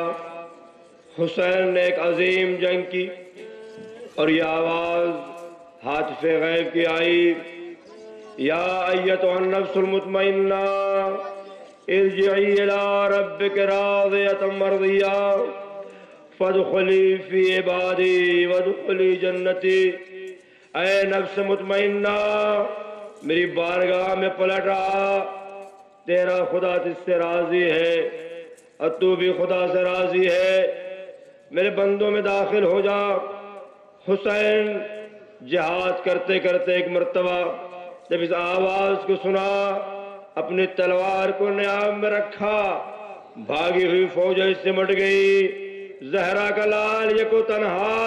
حسین نے ایک عظیم جنگ کی اور یہ آواز ہاتف غیب کی آئی، یا ایتھا النفس المطمئنہ ارجعی الی ربک راضیۃ مرضیہ فادخلی فی عبادی وادخلی جنتی. اے نفس مطمئنہ میری بارگاہ میں پلٹ آ، تیرا خدا تجھ سے راضی ہے اور تو بھی خدا سے راضی ہے، میرے بندوں میں داخل ہو جا. حسین جہاد کرتے کرتے ایک مرتبہ جب اس آواز کو سنا اپنی تلوار کو نیام میں رکھا، بھاگی ہوئی فوج سمٹ گئی. زہرا کا لال یہ کو تنہا،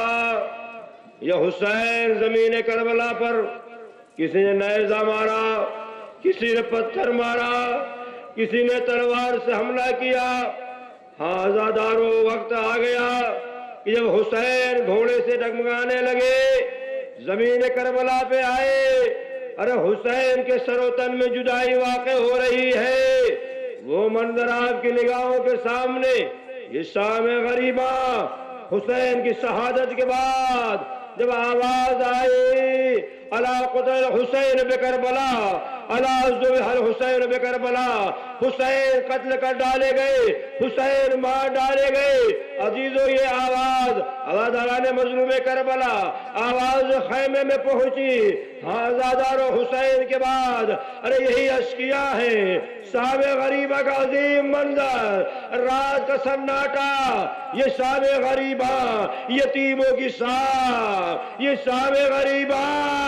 یہ حسین زمین کربلا پر کسی نے نیزہ مارا، کسی نے پتھر مارا، کسی نے تلوار سے حملہ کیا. ہاں عزادارو وقت آ گیا کہ جب حسین گھوڑے سے ڈگمگانے لگے زمین کربلا پہ آئے. ارے حسین کے سر و تن میں جدائی واقع ہو رہی ہے، وہ منظر آپ کی نگاہوں کے سامنے. یہ شام غریبہ حسین کی شہادت کے بعد جب آواز آئی الا قتل حسین بکربلا الا ذبح الحسین بکربلا، حسین قتل کر ڈالے گئے، حسین مار ڈالے گئے. عزیزو یہ آواز عزاداران مظلوم کربلا آواز خیمے میں پہنچی. ہاں عزادارو حسین کے بعد ارے یہی اشکیا ہے. شام غریبہ کا عظیم منظر، رات کا سناٹا، یہ شام غریبہ یتیموں کی شام، یہ شام غریبہ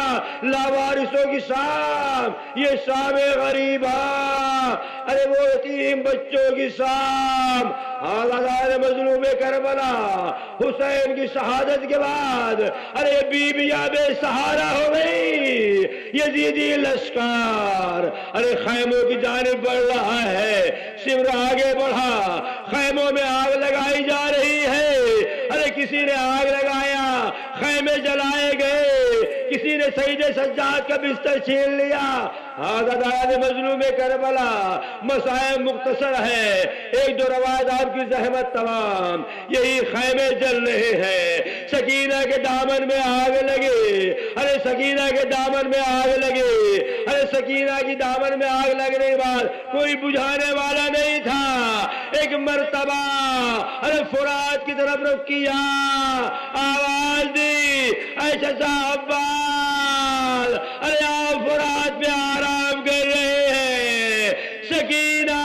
لاوارثوں کی شام، یہ شام غریبہ ارے وہ یتیم بچوں کی شام. عزادار مظلوم کربلا حسین کی شہادت کے بعد ارے بیویاں بے سہارا ہو گئی. یزیدی لشکر ارے خیموں کی جانب بڑھ رہا ہے، سمر آگے بڑھا، خیموں میں آگ لگائی جا رہی ہے. ارے کسی نے آگ لگایا، خیمے جلائے گئے، کسی نے سید سجاد کا بستر چھین لیا. عزادار مظلوم کربلا مسائل مختصر ہے، ایک دو روایت آپ کی زحمت تمام. یہی خیمے جل رہے ہیں، سکینہ کے دامن میں آگ لگے، ارے سکینہ کے دامن میں آگ لگے، ارے سکینہ کی دامن میں آگ لگنے کے بعد کوئی بجھانے والا نہیں تھا. ایک مرتبہ ارے فرات کی طرف رخ کیا، آواز دی اے چچا عباس ارے آپ فرات پہ آرام کر رہے ہیں، سکینہ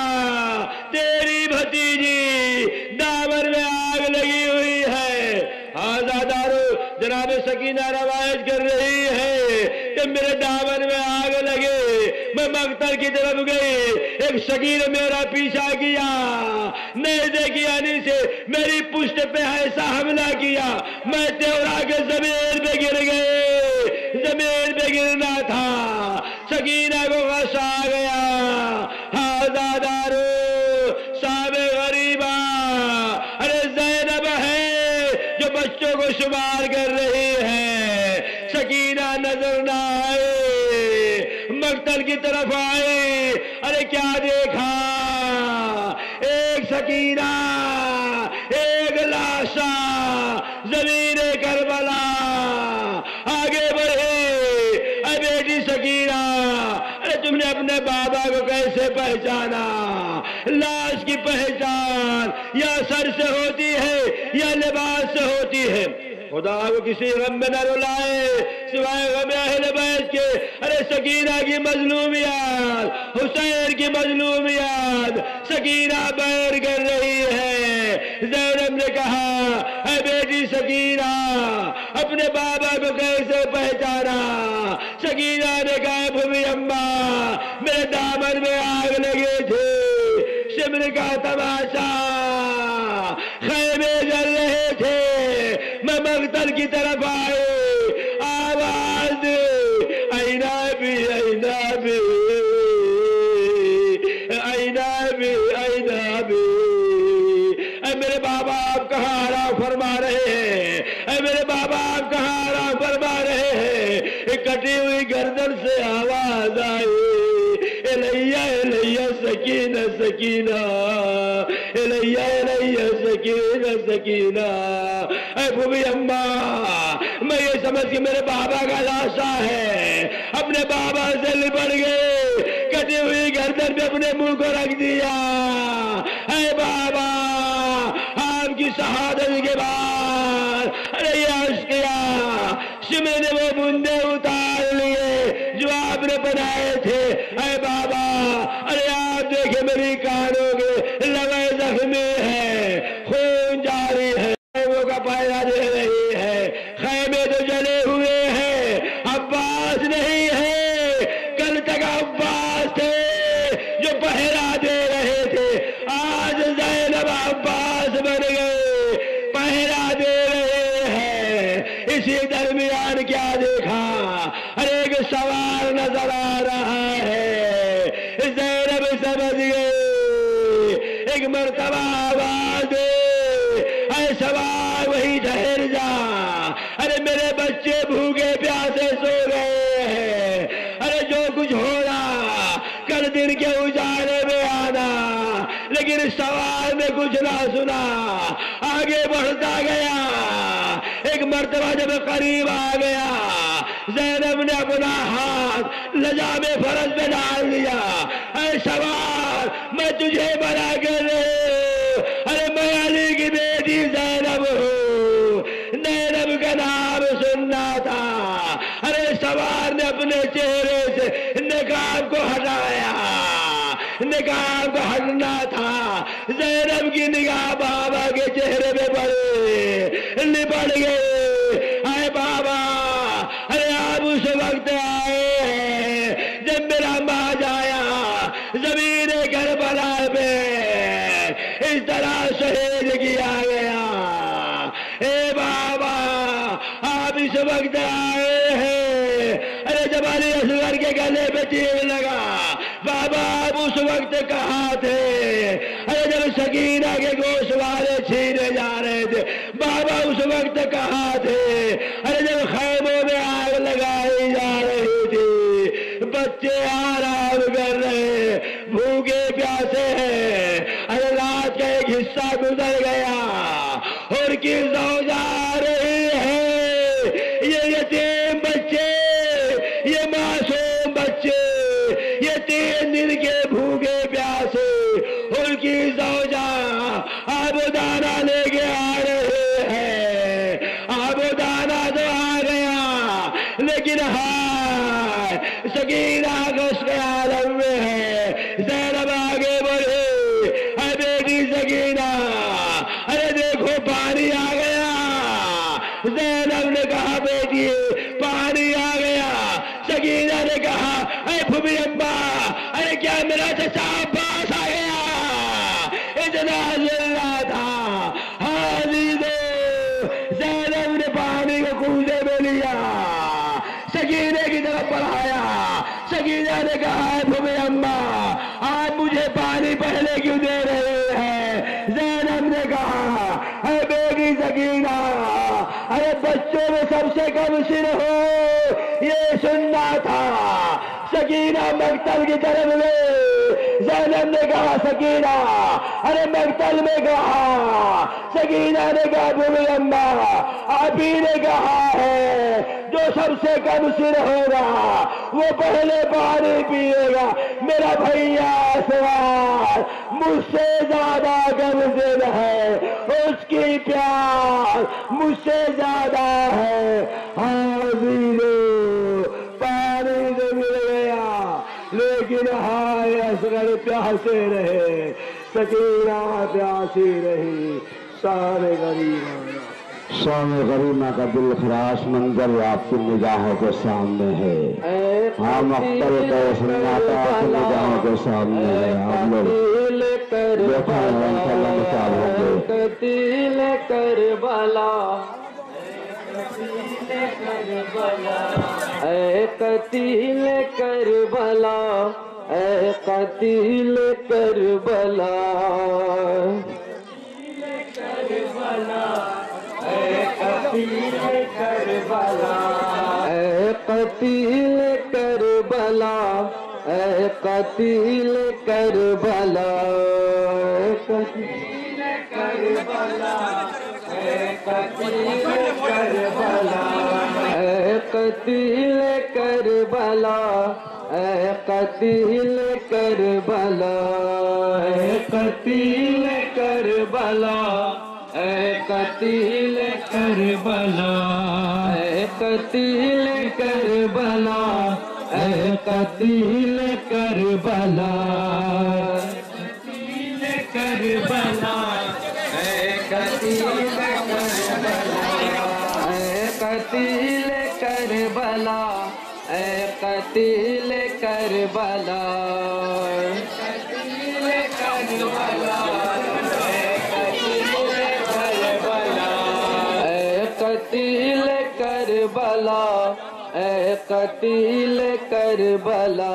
تیری بھتیجی دامن میں آگ لگی ہوئی ہے. عزادارو جناب سکینہ روایت کر رہی ہے کہ میرے دامن میں آگ لگے، میں مقتل کی طرف گئی، ایک شکیر میرا پیچھا کیا، نیزے کی آنی سے میری پشت پہ ایسا حملہ کیا، میں تیورا کے زمین پہ گر گئے. زمین پہ گرنا تھا، سکینہ کو غصہ آ گیا، ہاذا دارو صاحب غریبہ، ارے زینب ہے جو بچوں کو شمار کر رہی ہے، سکینہ نظر نہ آئے، مقتل کی طرف آئے، ارے کیا دیکھا، ایک سکینہ ایک لاشا زمین کربلا، آگے بڑھے، اے بیٹی سکینہ، ارے تم نے اپنے بابا کو کیسے پہچانا؟ لاش کی پہچان یا سر سے ہوتی ہے یا لباس سے ہوتی ہے، خدا کو کسی غم میں نہ رلائے سوائے غم اہل بیت کے۔ ارے سکینہ کی مظلومیت، حسین کی مظلومیت، سکینہ بیان کر رہی ہے۔ زینب نے کہا اے بیٹی سکینہ اپنے بابا کو کیسے پہچانا؟ سکینہ نے کہا بھومی اماں میرے دامن میں آگ لگے تھے، شمر کا تماشا، خیمے جل رہے تھے، میں مقتل کی طرف آئے، آواز دے اینا بھی اینا بھی اینا بھی اینا بھی، اے میرے بابا آپ کہاں آرام فرما رہے ہیں؟ اے میرے بابا آپ کہاں آرام فرما رہے ہیں؟ ایک کٹی ہوئی گردن سے آواز آئی، الیہ الیہ سکینہ سکینہ، الیہ الیہ سکینہ سکینہ۔ اے بھومی اماں میں یہ سمجھ کہ میرے بابا کا لاشا ہے، اپنے بابا سے لپٹ گئے، کٹی ہوئی گردن پہ اپنے منہ کو رکھ دیا۔ اے بابا آپ کی شہادت کے بعد ارے یہ عرض کیا، شمع نے وہ بندے اتار لیے جو آپ نے بنائے تھے۔ اے بابا ارے آپ دیکھیں میری کانوں کے لگے زخمی ہے، خون جاری ہے، خیموں کا پائرہ دے رہی ہے، خیمے تو جلے ہوئے ہیں، عباس نہیں ہے، کل تک عباس تھے جو پہرا دے رہے تھے، آج زینب عباس بن گئے، پہرا دے رہے ہیں۔ اسی درمیان کیا دیکھا، ہر ایک سوار نظر آ رہا ہے، زینب سمجھ گئے، ایک مرتبہ آواز دے اے سوار وہی ٹھہر جا، ارے میرے بچے بھوکے پیاسے سو گئے ہیں، ارے جو کچھ ہو رہا کل دن کے اجالے میں آنا، لیکن سوار نے کچھ نہ سنا، آگے بڑھتا گیا۔ ایک مرتبہ جب قریب آ گیا، زینب نے اپنا ہاتھ لجام فرس میں ڈال دیا، اے سوار میں تجھے بنا کر ارے میں علی کی بیٹی زینب ہوں، زینب کا نام سننا تھا۔ ارے سوار نے اپنے چہرے سے نقاب کو ہٹایا، نقاب کو ہٹنا تھا، زینب کی نگاہ بابا کے چہرے پہ پڑے، لپٹ گئے۔ اے بابا ارے آپ اس وقت آئے ہیں جب میرا ماں جایا زمین کربلا پہ اس طرح شہید کیا گیا۔ اے بابا آپ اس وقت آئے ہیں، ارے جب علی اصغر کے گلے پہ تیر لگا، بابا آپ اس وقت کہاں تھے؟ ارے جب سکینہ کے گوشت والے چھینے جا رہے تھے، بابا اس وقت کہاں تھے؟ ارے جب خیموں میں آگ لگائی جا رہی تھی، بچے آرام کر رہے، بھوکے پیاسے ہیں، ارے رات کا ایک حصہ گزر گیا اور کی زوجہ آ رہی ہے، یہ یتیم بچے، یہ معصوم بچے، یہ 3 دن کے بھوکے پیاسے، ان کی زوجہ آب و دانہ لے کے آ رہے ہیں۔ آب و دانہ تو آ گیا، لیکن ہائے سکینہ غش کے عالم میں ہے۔ زینب آگے بڑھے، اے بیٹی سکینہ ارے دیکھو پانی آ گیا۔ زینب نے کہا بیٹی پانی آ گیا۔ سکینہ نے کہا اے بھومی اماں ارے کیا میرا چچا عباس آ گیا؟ اتنا زلہ تھا، حاضی دو۔ زینب نے پانی کو کوزے میں لیا، سکینہ کی طرف بڑھایا، سکینہ مجھے پانی پہلے کیوں دے رہے ہیں؟ زینب نے کہا اے بیگی سکینہ، ارے بچوں میں سب سے کم سن ہو، یہ سننا تھا۔ سکینہ مقتل کی طرف گئی، زینب نے کہا سکینہ، ارے مقتل میں کہا، سکینہ نے کہا بوبی اماں آپ ہی نے کہا ہے جو سب سے کم سن ہوگا وہ پہلے پانی پیے گا۔ میرا بھیا سوار مجھ سے زیادہ کم سن ہے، اس کی پیاس مجھ سے زیادہ ہے۔ حاضرو پانی تو مل گیا لیکن ہائے اصغر پیاسے رہے، سکینہ پیاسی رہی۔ شان غریمہ کا دل خراش منظر آپ کی نگاہوں کے سامنے ہے، ہاں مقتل کا سناتا آپ کی نگاہوں کے سامنے ہے۔ آپ لوگ بیٹھے ہیں انشاءاللہ مثال ہوں گے۔ قتیل کربلا، اے قتیل کربلا، اے قتیل کربلا، اے قتیل کربلا، اے قتیل کربلا، اے قتیل کربلا، اے قتیل کربلا، اے قتیل کربلا، اے قتیل کربلا، اے قتیل کربلا، اے قتیل کربلا، اے قتیل کربلا، اے قتیل کربلا، اے قتیل کربلا، کربلا، اے قتیل کربلا، اے قتیل کربلا، اے قتیل کربلا، قتیل کربلا، اے قتیل کربلا، اے قتیل کربلا،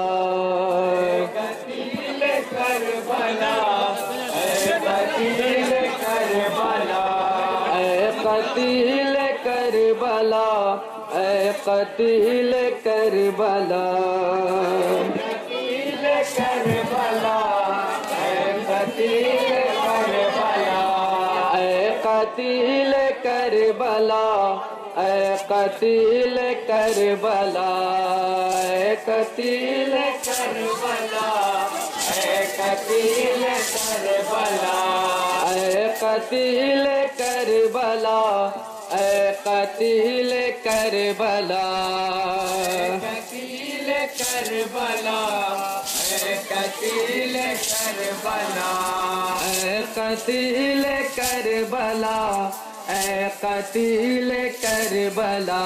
قتیل کربلا، اے قتیل کربلا، اے قتیل کربلا، اے قتیل کربلا، قتیل کربلا، اے قتیل کربلا، اے قتیل کربلا، اے قتیل کربلا، اے قتیل کربلا، اے قتیل کربلا، اے قتیل کربلا، اے قتیل کربلا، قتیل کربلا، اے قتیل کربلا، اے قتیل کربلا، اے قتیل کربلا،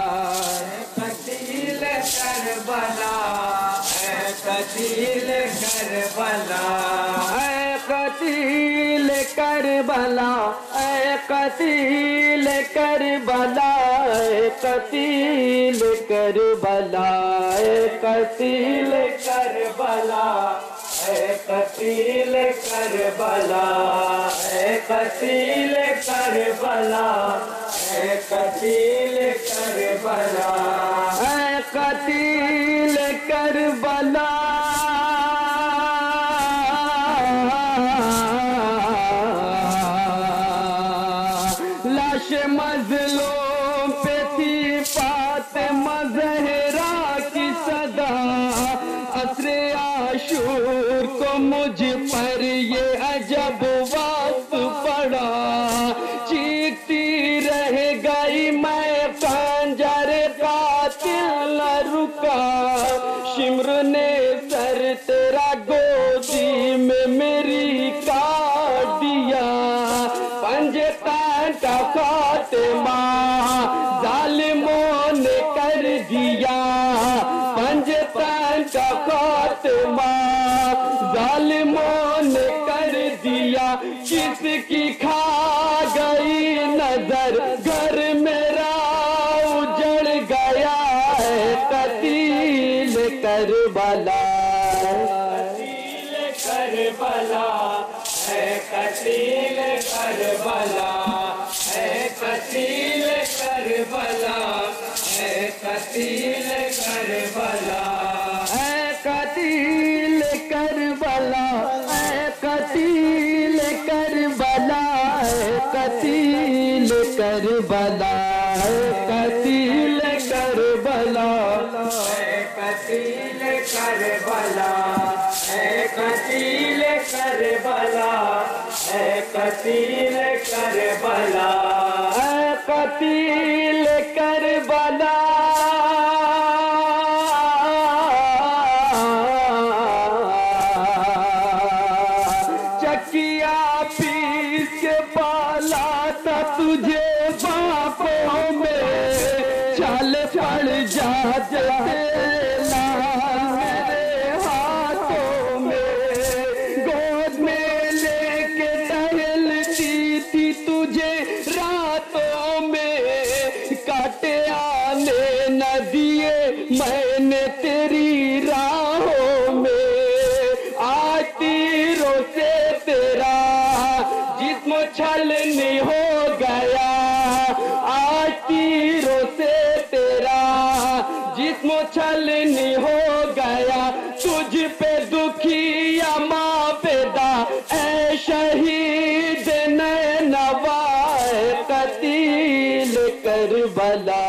قتیل کربلا، اے قتیل کربلا، اے قتیل کربلا، اے قتیل کربلا، اے قتیل کربلا، اے قتیل کربلا، اے قتیل کربلا، اے قتیل کربلا، اے قتیل کربلا، اے قتیل کربلا، لاش مظلوم پہ تھی فاطمہ زہرا کی صدا، عصر عاشور کو مجھ پر یہ عجب وقت پڑا، چیختی رہ گئی میں خنجر قاتل نہ رکا، شمر نے سر تیرا گودی میں میری کاٹ دیا، پنجے تن کا خاتمہ ظالموں نے کر دیا، پنجے تن کا خاتمہ ظالموں نے کر دیا، کس کی کھا گئی نظر گھر میرا اجڑ گیا ہے، قتیل کربلا، करबला है कतील करबला है कतील करबला है कतील करबला है कतील करबला है कतील करबला है कतील करबला है कतील करबला है कतील करबला है कतील करबला है कतील करबला है कतील करबला चकिया पीस के पाला था तुझे बापों में छाल पड़ जाते मेरे हाथों में गोद में लेके टहलती थी तुझे रातों में काटे आने न दिए मैंने तेरी राहों में आज तीरों से तेरा जिस्म छलनी हो गया आज तीरों से तेरा जिस्म छलनी हो गया तुझ पे दुखिया माँ पैदा ऐ शहीद नैनवा कतील करबला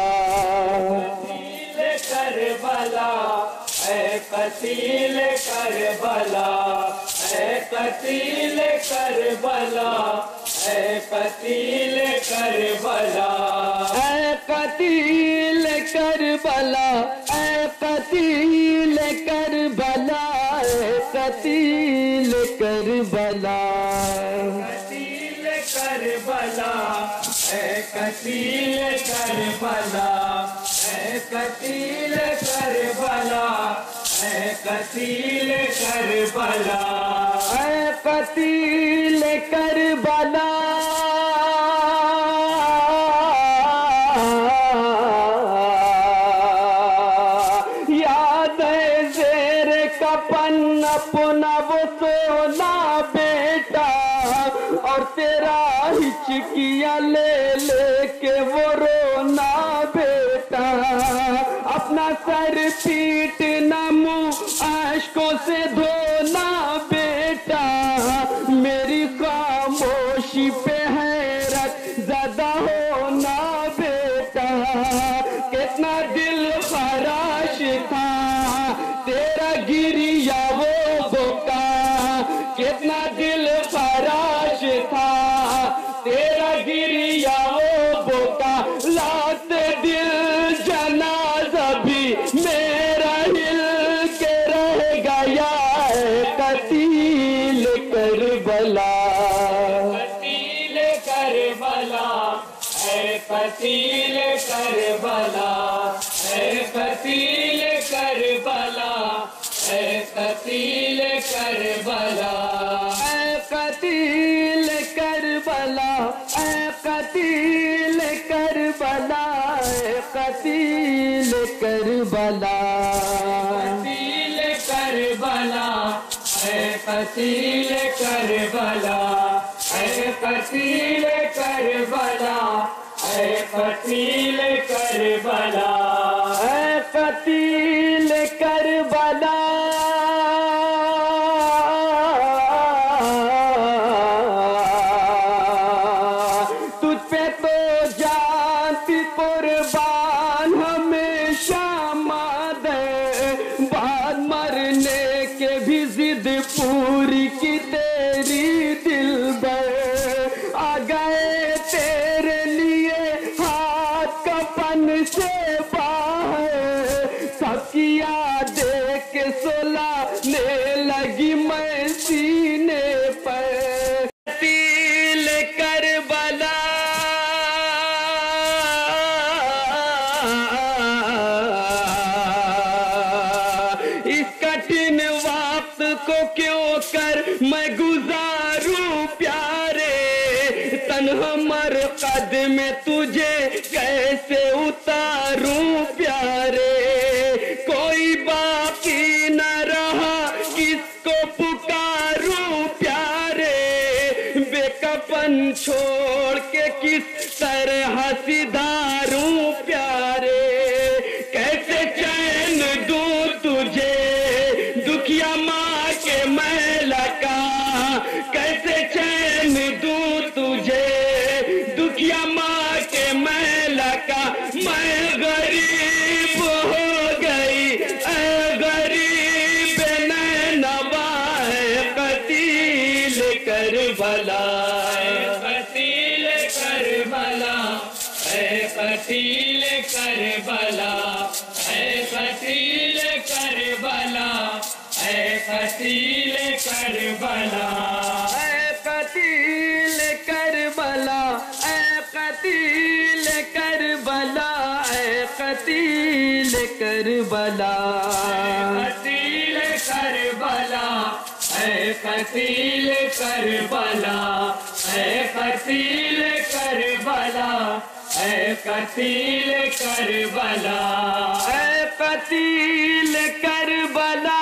करबला है कतील करबला है कतील करबला है कतील करबला ऐ कतील करबला ऐ कतील करबला ऐ कतील करबला कतील करबला है कतील करबला है कतील करबला है कतील करबला ऐ कतील करबला याद है ज़ेर कफन अपना वो सोना बेटा और तेरा हिचकिया ले लेके वो रोना बेटा अपना सर पीटना मुंह आशकों से धोना बेटा मेरी खामोशी पे हैरत ज़दा होना बेटा कितना दिल खराश था तेरा गिरिया वो बोका कितना दिल खराश था तेरा गिरिया वो बोका लात दिल जनाजा भी मेरा हिल के रह गया है कतील करबला कतील करबला है कतील करबला है कतील करबला है कतील करबला ऐ कतील करबला ऐ कतील करबला ऐ कतील करबला कतील करबला है कतील करबला है कतील करबला है कतील करबला ऐ कतील करबला तुझ पे तो जानती कुर्बान हमेशा मादे बाद मरने के भी जिद पूरी की तेरी दिलबर आ गए तेरे लिए हाथ कफन से बाहर सबकी यादें के सुलाने लगी मैं सीने पर कतील करबला इस कठिन वक्त को क्यों कर मैं गुजारूं प्यारे तन्हा मरकद में तुझे कैसे उतारूं प्यारे कोई बाकी न रहा किसको पुकार وطن چھوڑ کے کس طرح سدھاروں پیارے، کیسے چین دوں تجھے دکھیا ماں کے میلا کا، کیسے چین دوں تجھے دکھیا ماں کے میلا کا، میں غریب ہو گئی اے غریب نینوا ہے قتیل کربلا، قتیل کربلا، اے قتیل کربلا، اے قتیل کربلا، اے قتیل کربلا، اے قتیل کربلا، اے قتیل کربلا، اے قتیل کربلا، قتیل کربلا، اے قتیل کربلا، اے قتیل کربلا، اے قتیل کربلا، اے قتیل کربلا،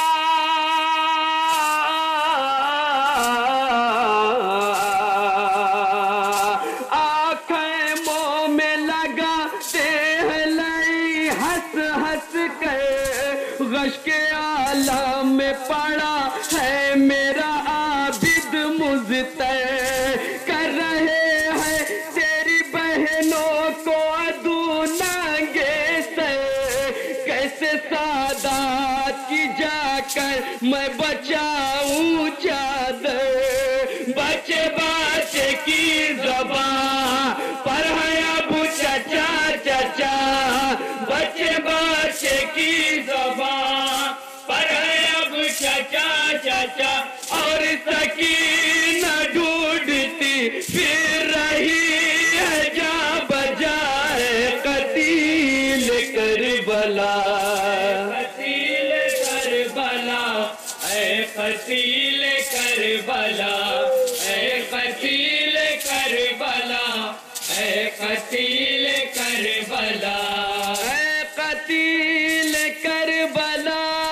آنکھیں منہ میں لگاتے ہیں لئی ہنس ہنس کے، غش کے عالم میں پڑا ہے میرا عابد مزتر، کر رہے ہیں تیری بہنوں کو عدو ننگے سے، کیسے سادات کی جا کر میں بچاؤں چادر، بچے بچے کی زبان پر ہے اب چچا چچا، بچے بچے کی زبان پر ہے اب چچا چچا، اور سکینہ ڈھونڈتی پھر رہی ہے جا بجائے قتیل کربلا، قتیل کربلا، اے قتیل کربلا، اے قتیل کربلا، اے قتیل کربلا، اے قتیل کربلا،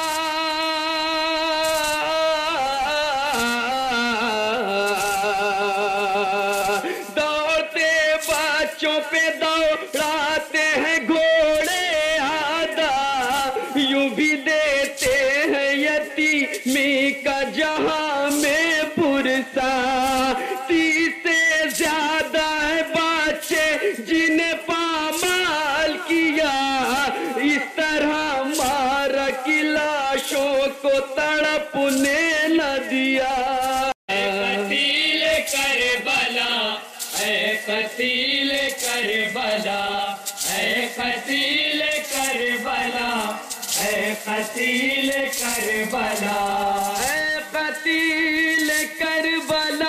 دوڑتے بچوں پہ دوڑاتے ہیں گھوڑے آدھا، یوں بھی دیتے ہیں یتیمی کا جہاں میں پرسا، 30 سے زیادہ ہے بچے جنہیں پامال کیا، اس طرح مارا کہ لاشوں کو تڑپنے نہ دیا، قتیل کربلا، اے قتیل کربلا، اے قتیل کربلا، اے قتیل کربلا، اے قتیل کربلا،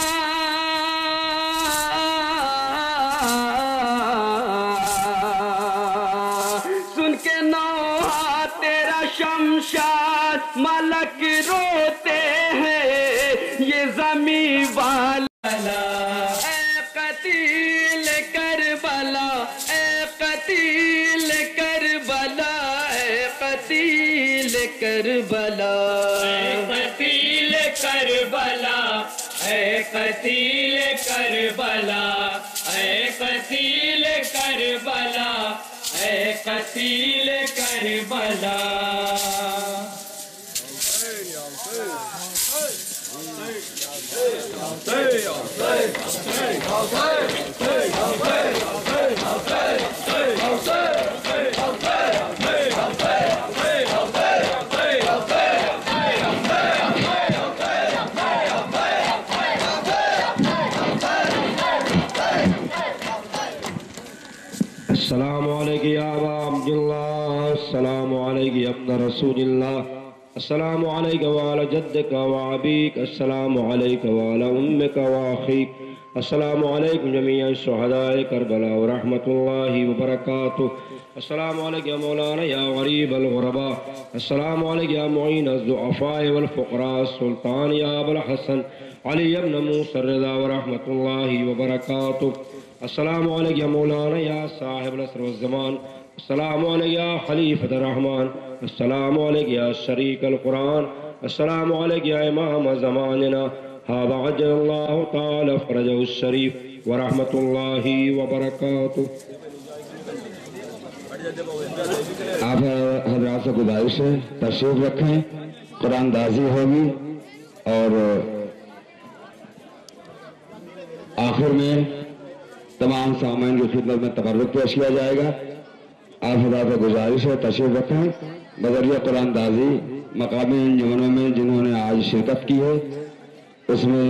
سن کے نوحہ تیرا شمشاد ملک روتے ہیں یہ زمین والا، اے قتیل کربلا، اے قتیل کربلا، اے قتیل کربلا، اے قتیل کربلا، اے قتیل کربلا، اے قتیل کربلا، اے قتیل کربلا، السلام علیکم یا ابا عبد اللہ، السلام علیکم یا ابن رسول اللہ، السلام علیکم وعلی جدک وعبیک، السلام علیکم وعلی امک واخیک، السلام علیکم جمیع شہداء کربلا ورحمۃ اللہ وبرکاتہ، السلام علیکم یا مولانا یا غریب الغرباء، السلام علیکم یا معین الضعفاء والفقراء، السلطان یا ابو الحسن علی ابن موسى الرضا ورحمۃ اللہ وبرکاتہ، السلام علیکم یا مولانا یا صاحب العصر والزمان، السلام علیکم یا خلیفۃ الرحمن، السلام علیکم یا شریک القرآن، السلام علیکم یا امام زماننا، هذا عجل الله تعالى فرجه الشريف ورحمة الله وبركاته. آپ حضرات سے گزارش ہے تشریف رکھیں، قرآن دازی ہوگی اور آخر میں تمام سامعین کی خدمت میں تبرک پیش کیا جائے گا۔ آپ حضرات سے گزارش ہے تشریف رکھیں۔ بذریعہ قرآن دازی مقامی انجمنوں میں جنہوں نے آج شرکت کی ہے اس میں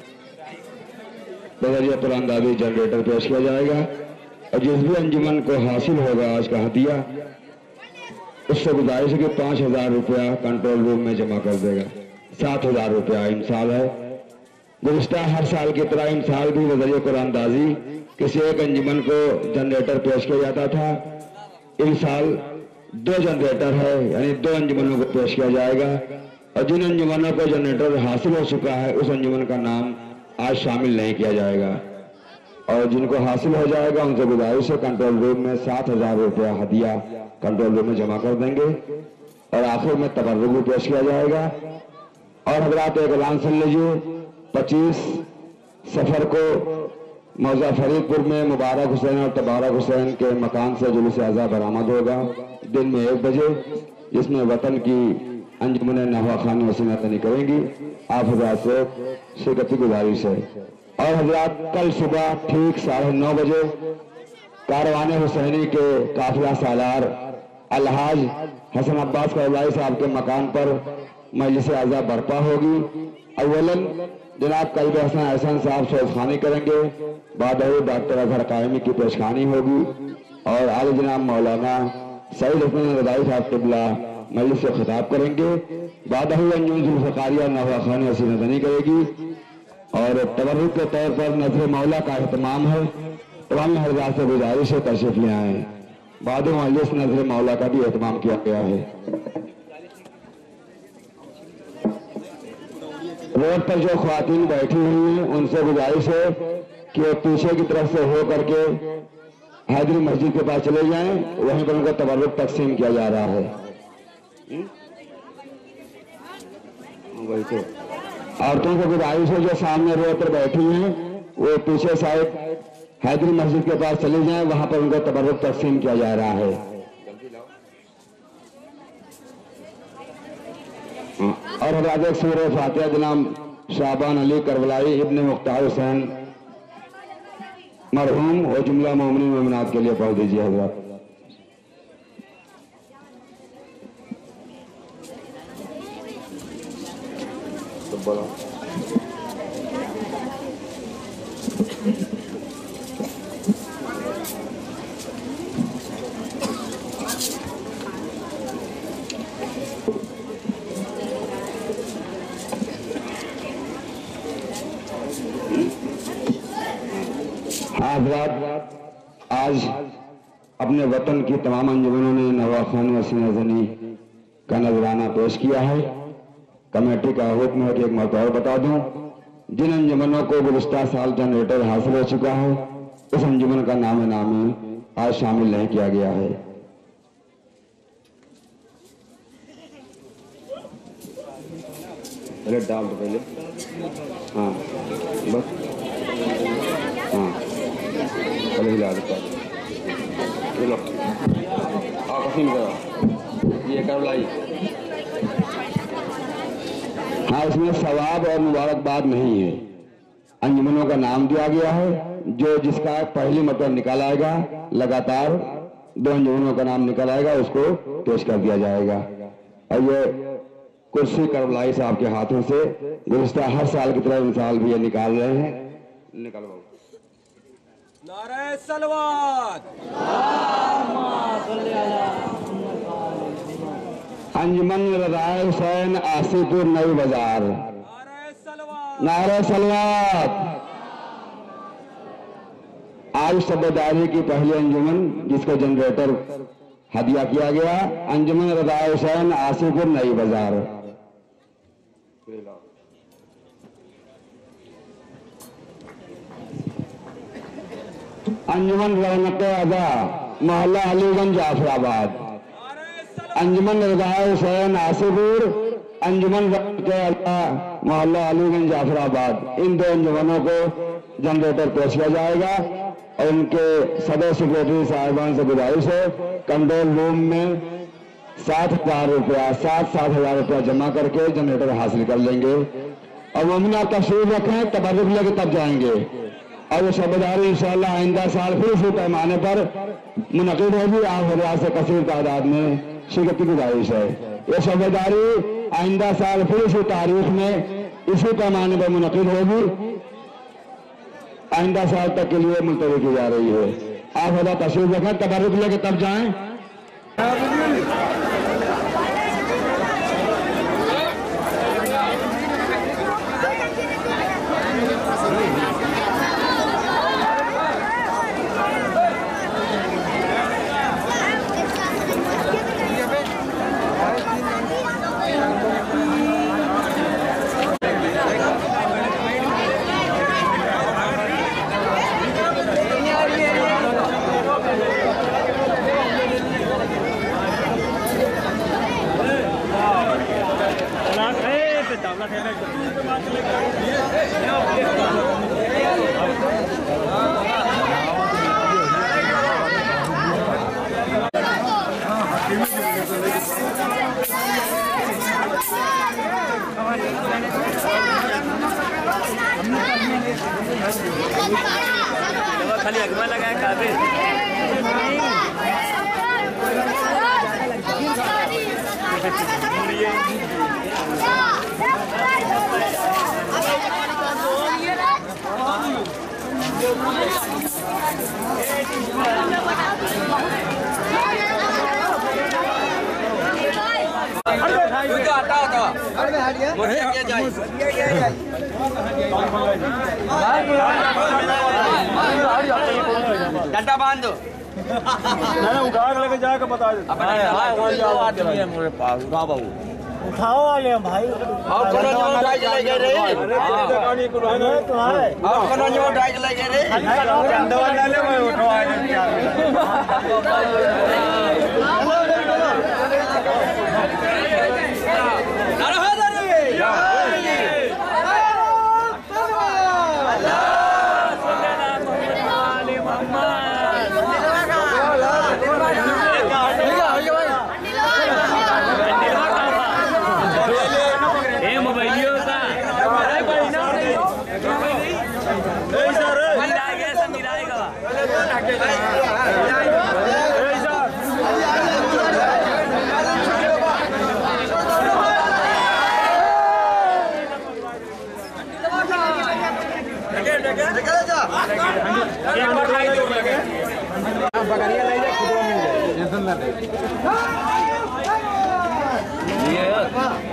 بذریعہ قرآن دازی جنریٹر پیش کیا جائے گا، اور جس بھی انجمن کو حاصل ہوگا آج کا ہدیہ اس سے گزارش ہے کہ 5000 روپیہ کنٹرول روم میں جمع کر دے گا۔ 7000 روپیہ امسال ہے۔ گزشتہ ہر سال کی طرح امسال بھی بذریعہ قرآن دازی کسی ایک انجمن کو جنریٹر پیش کیا جاتا تھا، امسال 2 جنریٹر ہے، یعنی 2 انجمنوں کو پیش کیا جائے گا، اور جن انجمنوں کو جنریٹر حاصل ہو چکا ہے اس انجمن کا نام آج شامل نہیں کیا جائے گا، اور جن کو حاصل ہو جائے گا ان سے گزارش ہے کنٹرول روم میں 7000 روپیہ ہدیہ کنٹرول روم میں جمع کر دیں گے، اور آخر میں تبرک بھی پیش کیا جائے گا۔ اور حضرات ایک اعلان سن لیجیے، 25 سفر کو موضع فرید پور میں مبارک حسین اور تبارک حسین کے مکان سے جلوس اعزا برآمد ہوگا دن میں 1 بجے، جس میں وطن کی انجمن نوا خانی وسیع تنی کریں گی۔ آپ حضرات سے شرکت کی گزارش ہے۔ اور حضرات کل صبح ٹھیک 9:30 بجے کاروان حسینی کے قافلہ سالار الحاج حسن عباس کربلائی صاحب کے مکان پر مجلس اعزا برپا ہوگی۔ اولاً جناب قلب حسن احسان صاحب سوز خوانی کریں گے، بعد ڈاکٹر اظہر قائمی کی پیشخوانی ہوگی، اور اعلی جناب مولانا سعید حسن رضائی صاحب قبلہ مجلس سے خطاب کریں گے، بعد انجمن ذوالفقاریہ نوا خانی وسیع مدنی کرے گی، اور تبرک کے طور پر نظر مولا کا اہتمام ہے۔ تمام حضرات سے گزارش ہے تشریف لے آئیں۔ بعد مجلس نظر مولا کا بھی اہتمام کیا گیا ہے۔ روڈ پر جو خواتین بیٹھی ہوئی ہیں ان سے گزارش ہے کہ وہ پیچھے کی طرف سے ہو کر کے حیدری مسجد کے پاس چلے جائیں، وہیں پر ان کو تبرک تقسیم کیا جا رہا ہے۔ عورتوں کو گزارش ہے جو سامنے روڈ پر بیٹھی ہیں وہ پیچھے سائڈ حیدری مسجد کے پاس چلے جائیں، وہاں پر ان کو تبرک تقسیم کیا جا رہا ہے۔ اور حضرات ایک سورہ فاتحہ جناب شعبان علی کربلائی ابن مختار حسین مرحوم اور جملہ مومنین مومنات کے لیے پڑھ دیجیے حضرات۔ حضرات آج اپنے وطن کی تمام انجمنوں نے نوا خانی وسیع مدنی کا نذرانہ پیش کیا ہے۔ کمیٹی کا حکم ہے کہ ایک مرتبہ اور بتا دوں، جن انجمنوں کو گزشتہ سال جنریٹر حاصل ہو چکا ہے اس انجمن کا نام نامی آج شامل نہیں کیا گیا ہے۔ ڈال دو پہلے، ہاں بس، ہاں پہلے ہلا دیتا چلو قسم کرو یہ کر لائی۔ ہاں اس میں ثواب اور مبارکباد نہیں ہے، انجمنوں کا نام دیا گیا ہے، جو جس کا پہلی مرتبہ نکال آئے گا لگاتار 2 انجمنوں کا نام نکال آئے گا اس کو پیش کر دیا جائے گا۔ اور یہ کرسی کربلائی صاحب کے ہاتھوں سے گزشتہ ہر سال کی طرح انسال بھی یہ نکال رہے ہیں۔ نکالو نعرہ صلوات، انجمن رضا حسین آسی پور نئی بازار، نعرہ صلوات۔ آج صدرداری کی پہلی انجمن جس کو جنریٹر ہدیہ کیا گیا، انجمن رضا حسین آسی پور نئی بازار۔ انجمن رونق ادا محلہ علی گنج جعفر آباد، انجمن رضا حسین آسی پور، انجمن के मोहल्ला अलीगंज जाफराबाद इन 2 अंजुमनों को जनरेटर पेश किया जाएगा और उनके सदर सेक्रेटरी साहिबान से गुजारिश है कंट्रोल रूम में 7,000 रुपया 7,000 रुपया जमा करके जनरेटर हासिल कर लेंगे और ममना तशरीफ रखें, तबर्रुक लेके तब जाएंगे। और ये शबेदारी इंशाअल्लाह आइंदा साल फिर इसी पैमाने पर मुनक़िद होगी। आप हज़रात से कसीर तादाद में शिरकत की गुजारिश है। ये शबेदारी आइंदा साल फिर इसी तारीख में इसी पैमाने पर मुनक़िद होगी, आइंदा साल तक के लिए मुलतवी की जा रही है। आप हज़रात तशरीफ रखें, तबर्रुक लेके तब जाएं। खाली अगवा लगाए काफी डंडा बांध दो मैंने उठा के लेके जाकर बता दे आदमी है मेरे पास बाबू उठाओ वाले हम भाई और कौन जो उठाई चले गए रे कहानी को है तुम्हारे और कौन जो उठाई चले गए रे डंडा डाले मैं उठवा ये